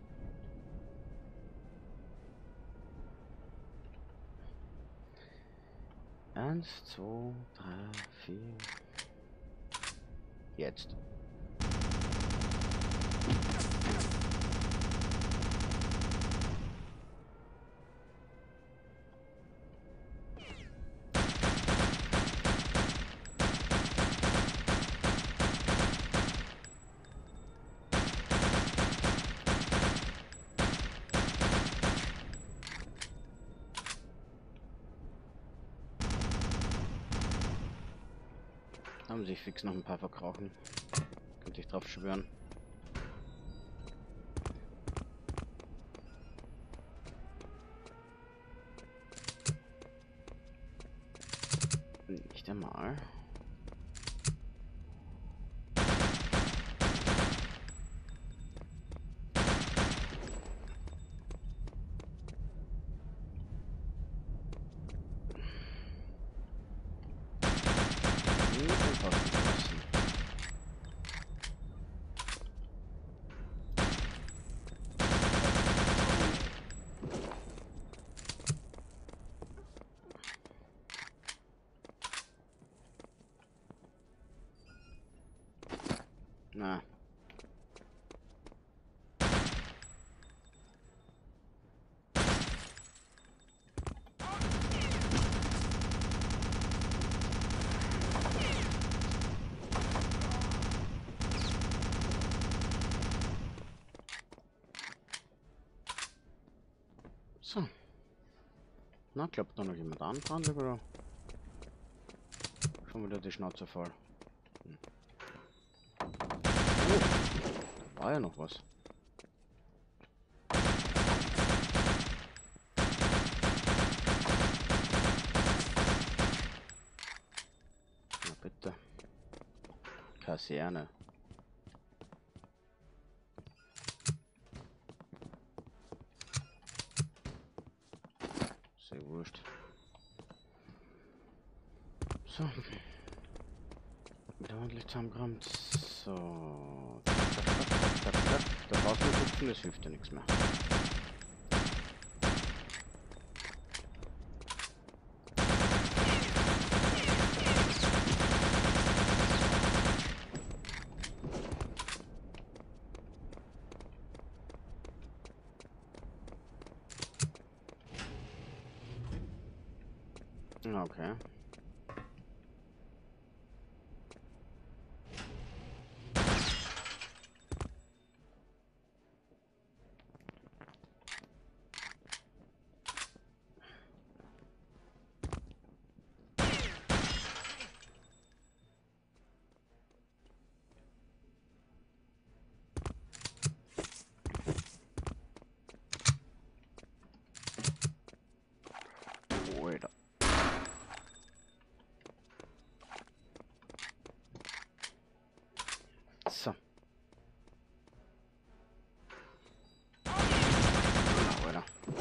Eins, zwei, drei, vier. Jetzt. Haben sich fix noch ein paar verkrochen. Könnte ich drauf schwören. Nicht einmal. Na. So. Na, klappt da noch jemand an, Brandlich, oder? Schon wieder die Schnauze voll. Hm. Oh, da war ja noch was. Na bitte. Kaserne. Sehr wurscht. So. Wieder ordentlich zusammengerammt. So. Da brauchst du hüpfen, das hilft dir nichts mehr. Okay. Alter. So. Alter.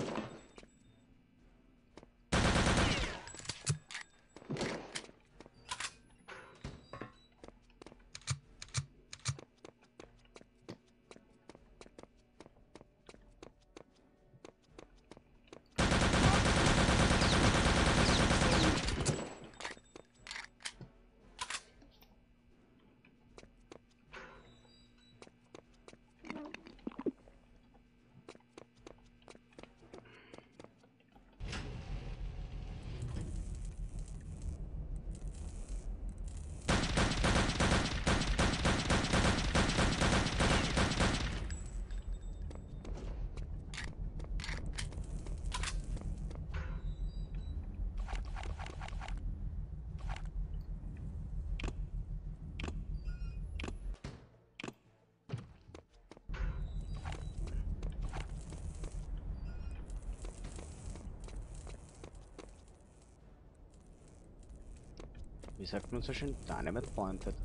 Wie sagt man so schön? Dynamite pointed.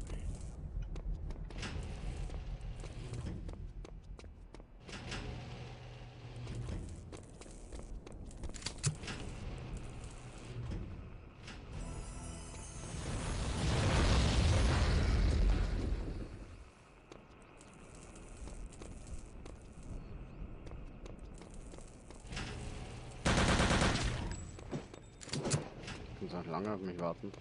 noch lange auf mich warten.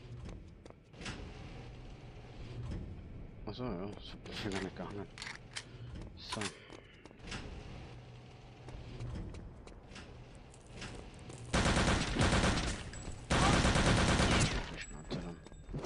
Achso, ja, das ist ja gar nicht gegangen. So. Die Schnauze dann.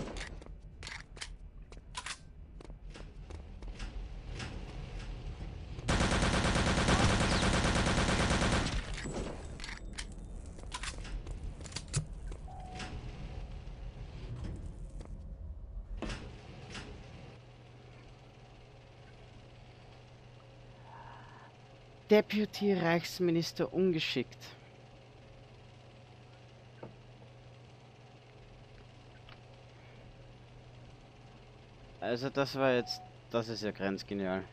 Deputy Reichsminister ungeschickt. Also das war jetzt, das ist ja grenzgenial.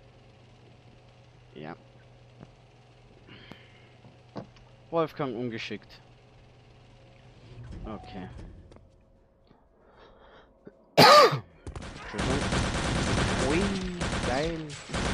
Ja. Wolfgang ungeschickt. Okay. Entschuldigung. Ui, geil.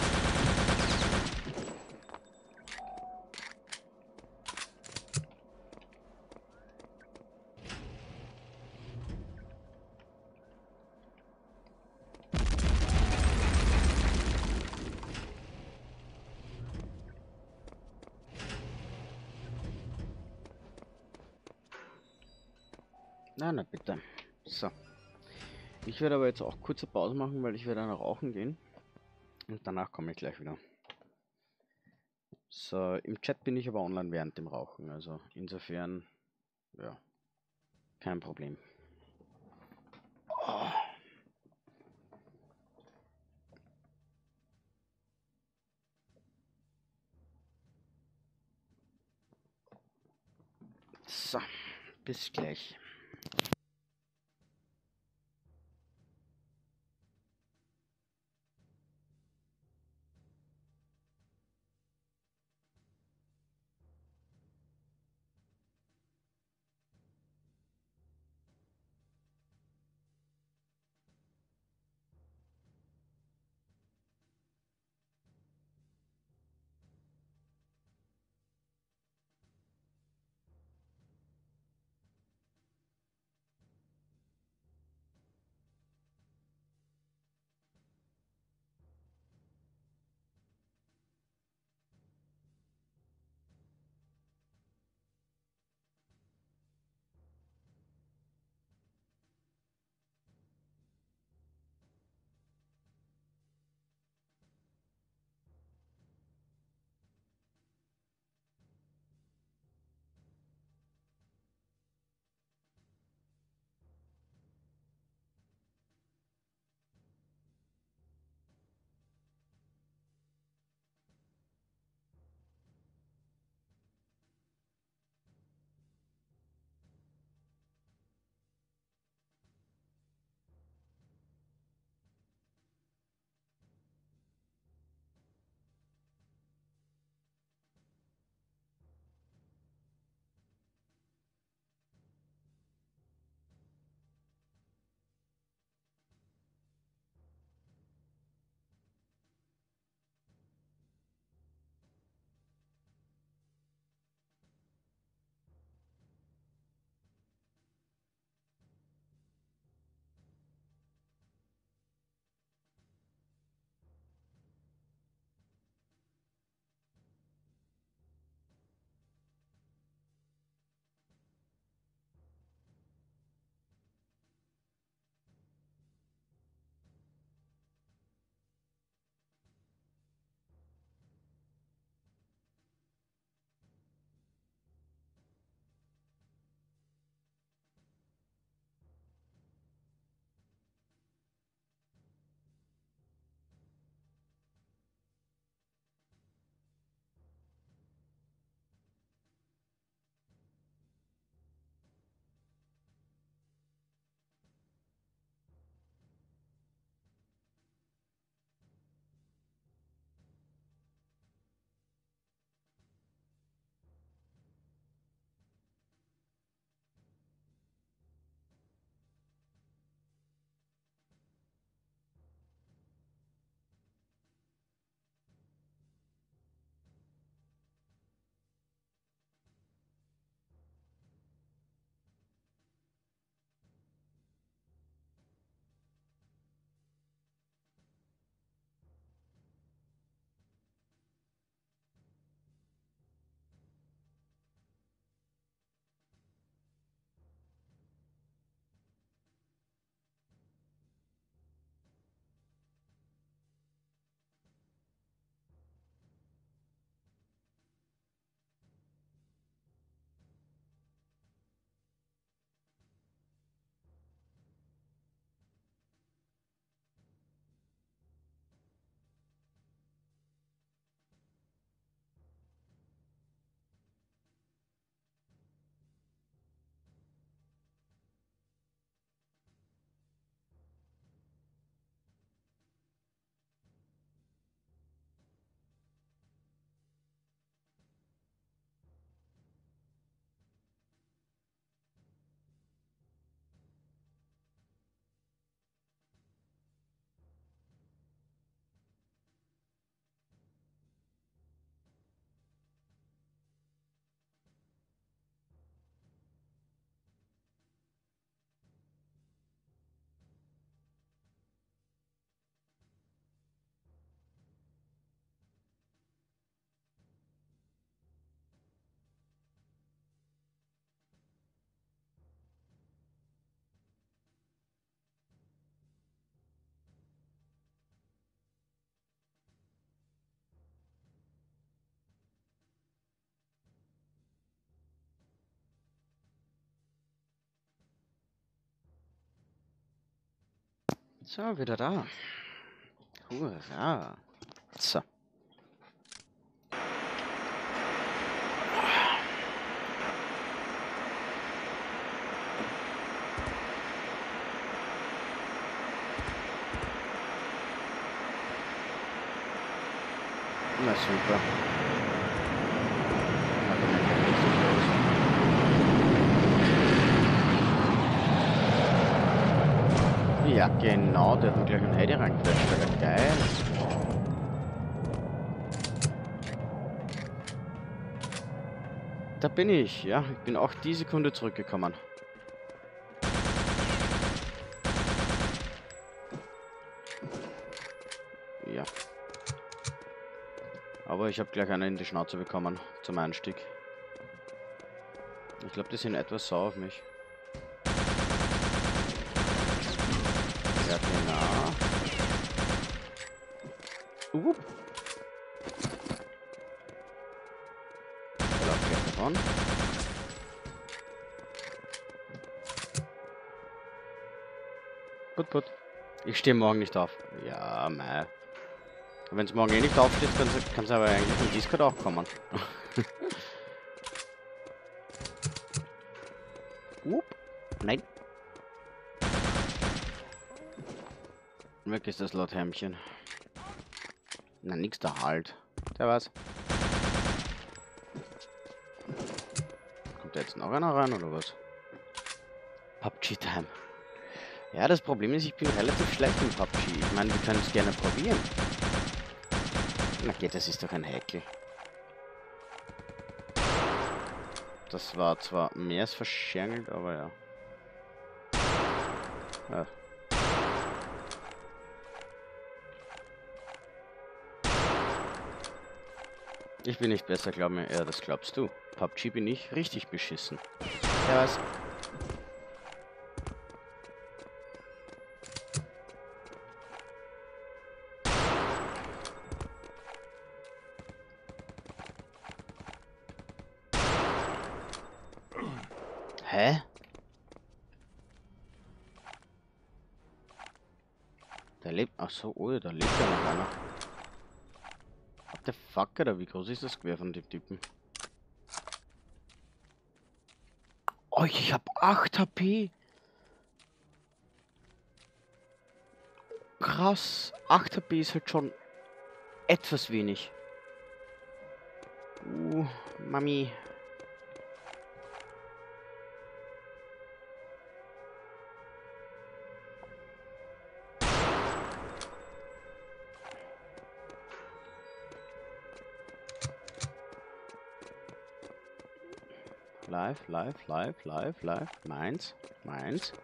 Na, na bitte. So. Ich werde aber jetzt auch kurze Pause machen, weil ich werde dann rauchen gehen. Und danach komme ich gleich wieder. So, im Chat bin ich aber online während dem Rauchen. Also insofern, ja, kein Problem. Oh. So, bis gleich. So, wieder da. Hurra. So. Na super. Ja, genau, der hat mir gleich ein Heidi reingequetscht, Alter, geil. Da bin ich, ja, ich bin auch die Sekunde zurückgekommen. Ja. Aber ich habe gleich einen in die Schnauze bekommen, zum Einstieg. Ich glaube, die sind etwas sauer auf mich. Ja, genau. Uh. Der läuft gleich davon. Put, put. Ich stehe morgen nicht auf. Ja, mei. Wenn es morgen eh nicht aufsteht, kann es aber eigentlich im Discord auch kommen. Up. Nein. Weg ist das Lauthämmchen. Na, nix da halt. Der was? Kommt da jetzt noch einer rein oder was? P U B G-Time. Ja, das Problem ist, ich bin relativ schlecht im P U B G. Ich meine, wir können es gerne probieren. Na geht, das ist doch ein Häkel. Das war zwar mehr als verschärgelt, aber ja. Ja. Ich bin nicht besser, glaub mir. Ja, das glaubst du. P U B G bin ich richtig beschissen. Ja, was? Hä? Da lebt... Ach so, oh, da lebt ja noch einer. What the fuck, oder wie groß ist das Gewehr von den Typen? Oh, ich hab acht H P. Krass. acht H P ist halt schon etwas wenig. Uh, Mami. Live, live, live, live, live. Meins, meins.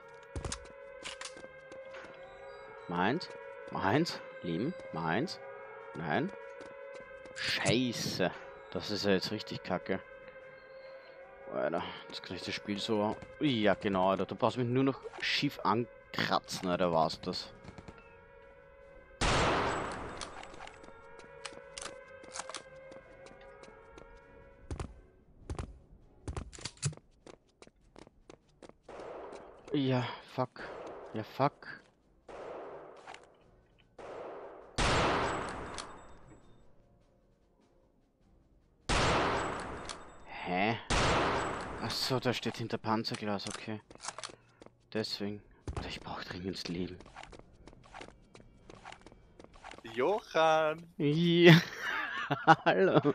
Meins, meins, lieben, meins. Nein. Scheiße. Das ist ja jetzt richtig kacke. Alter, jetzt kann ich das Spiel so... Ja, genau, Alter. Du brauchst mich nur noch schief ankratzen, Alter, war's das. Ja, fuck. Ja, fuck. Hä? Achso, da steht hinter Panzerglas, okay. Deswegen. Oder ich brauche dringend Leben. Johann! Ja. Hallo.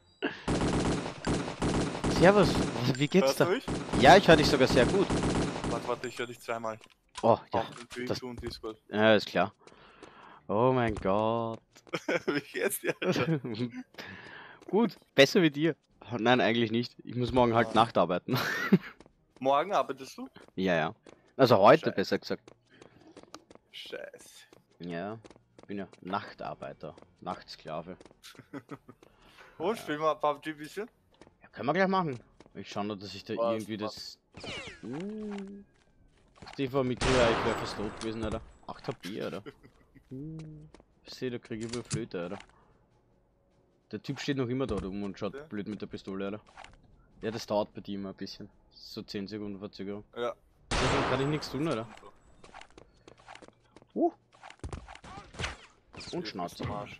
Servus, wie geht's da? Hörst du mich? Ja, ich höre dich sogar sehr gut. Warte, warte, ich höre dich zweimal. Oh, ja. Auf dem Twitch Das, und Discord. ja, ist klar. Oh mein Gott. Wie geht's dir, Alter? Gut, besser wie dir. Nein, eigentlich nicht. Ich muss morgen halt Ah. Nacht arbeiten. Morgen arbeitest du? Ja, ja. Also heute, Scheiße. besser gesagt. Scheiße. Ja, ich bin ja Nachtarbeiter. Nachtsklave. Und, spielen wir P U B G ein bisschen? Ja, können wir gleich machen. Ich schaue nur, dass ich da Was, irgendwie was? das... Hm. Die war mit dir, ich wäre fast tot gewesen, oder? acht H P, oder? Hm. Ich sehe, da kriege ich über Flöte, oder? Der Typ steht noch immer da oben und schaut Ja. blöd mit der Pistole, oder? Ja, das dauert bei dir immer ein bisschen. So zehn Sekunden Verzögerung. Ja. Deswegen kann ich nichts tun, oder? Uh. Und Jetzt Schnauze. am Arsch.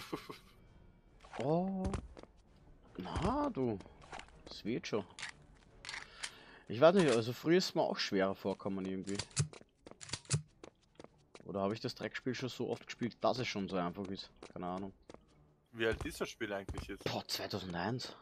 Oh. Na, du. Das wird schon. Ich weiß nicht, also früher ist es mir auch schwerer vorkommen irgendwie. Oder habe ich das Dreckspiel schon so oft gespielt, dass es schon so einfach ist? Keine Ahnung. Wie alt ist das Spiel eigentlich jetzt? Boah, zweitausendeins.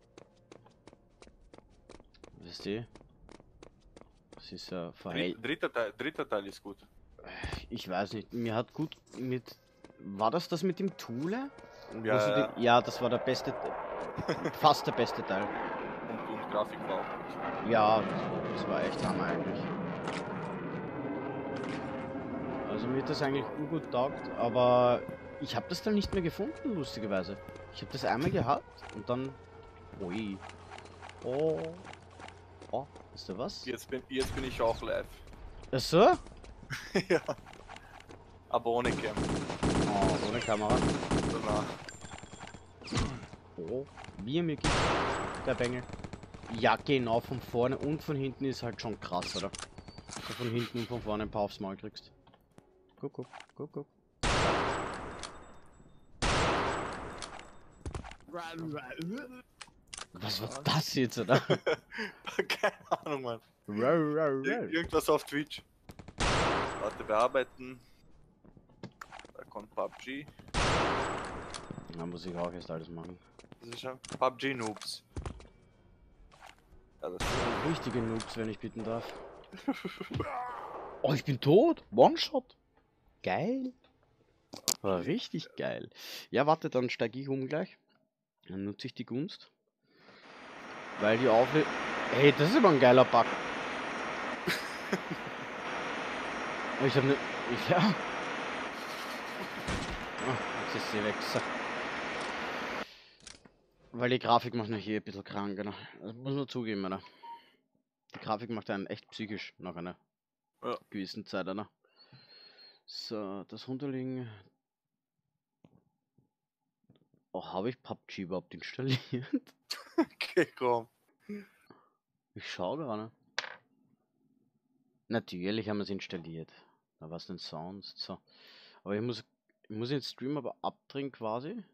Weißt du? Das ist ja verhält. Dritt, dritter, Teil, dritter Teil ist gut. Ich weiß nicht, mir hat gut mit... War das das mit dem Thule? Ja, Wo sie ja. Die, ja, das war der beste... fast der beste Teil. Und, und Grafik war auch gut. Ja, das war echt Hammer eigentlich. Also mir hat das eigentlich gut taugt, aber ich habe das dann nicht mehr gefunden, lustigerweise. Ich habe das einmal gehabt und dann... Ui. Oh. Oh, ist da was? Jetzt bin, jetzt bin ich auch live. Ach so? Ja. Aber ohne Cam. Oh, ohne Kamera. Danach. Oh, wie er mir gibt, der Bengel. Ja, genau, von vorne und von hinten ist halt schon krass, oder? So von hinten und von vorne ein paar aufs Maul kriegst. Guck, guck, guck, guck. Was war das jetzt, oder? Keine Ahnung, Mann. Row, row, Ir row. irgendwas auf Twitch. Warte, bearbeiten. Da kommt P U B G. Da muss ich auch erst alles machen. Das ist schon P U B G Noobs. Ja, das ist Richtige Noobs, wenn ich bitten darf. Oh, ich bin tot. One-Shot. Geil. War richtig geil. Ja, warte, dann steige ich um gleich. Dann nutze ich die Gunst. Weil die Aufle... Hey, das ist aber ein geiler Bug. Ich hab ne... Ich, ja. Oh, jetzt ist sie weg. So. Weil die Grafik macht mich hier ein bisschen krank, genau. Das muss man zugeben, oder? Die Grafik macht einen echt psychisch nach einer Ja. gewissen Zeit, oder? So, das runterlegen. Oh, habe ich P U B G überhaupt installiert? okay, komm. Ich schaue gerade. Natürlich haben wir es installiert. Da war es denn sonst? So. Aber ich muss, ich muss den Stream aber abdrehen quasi.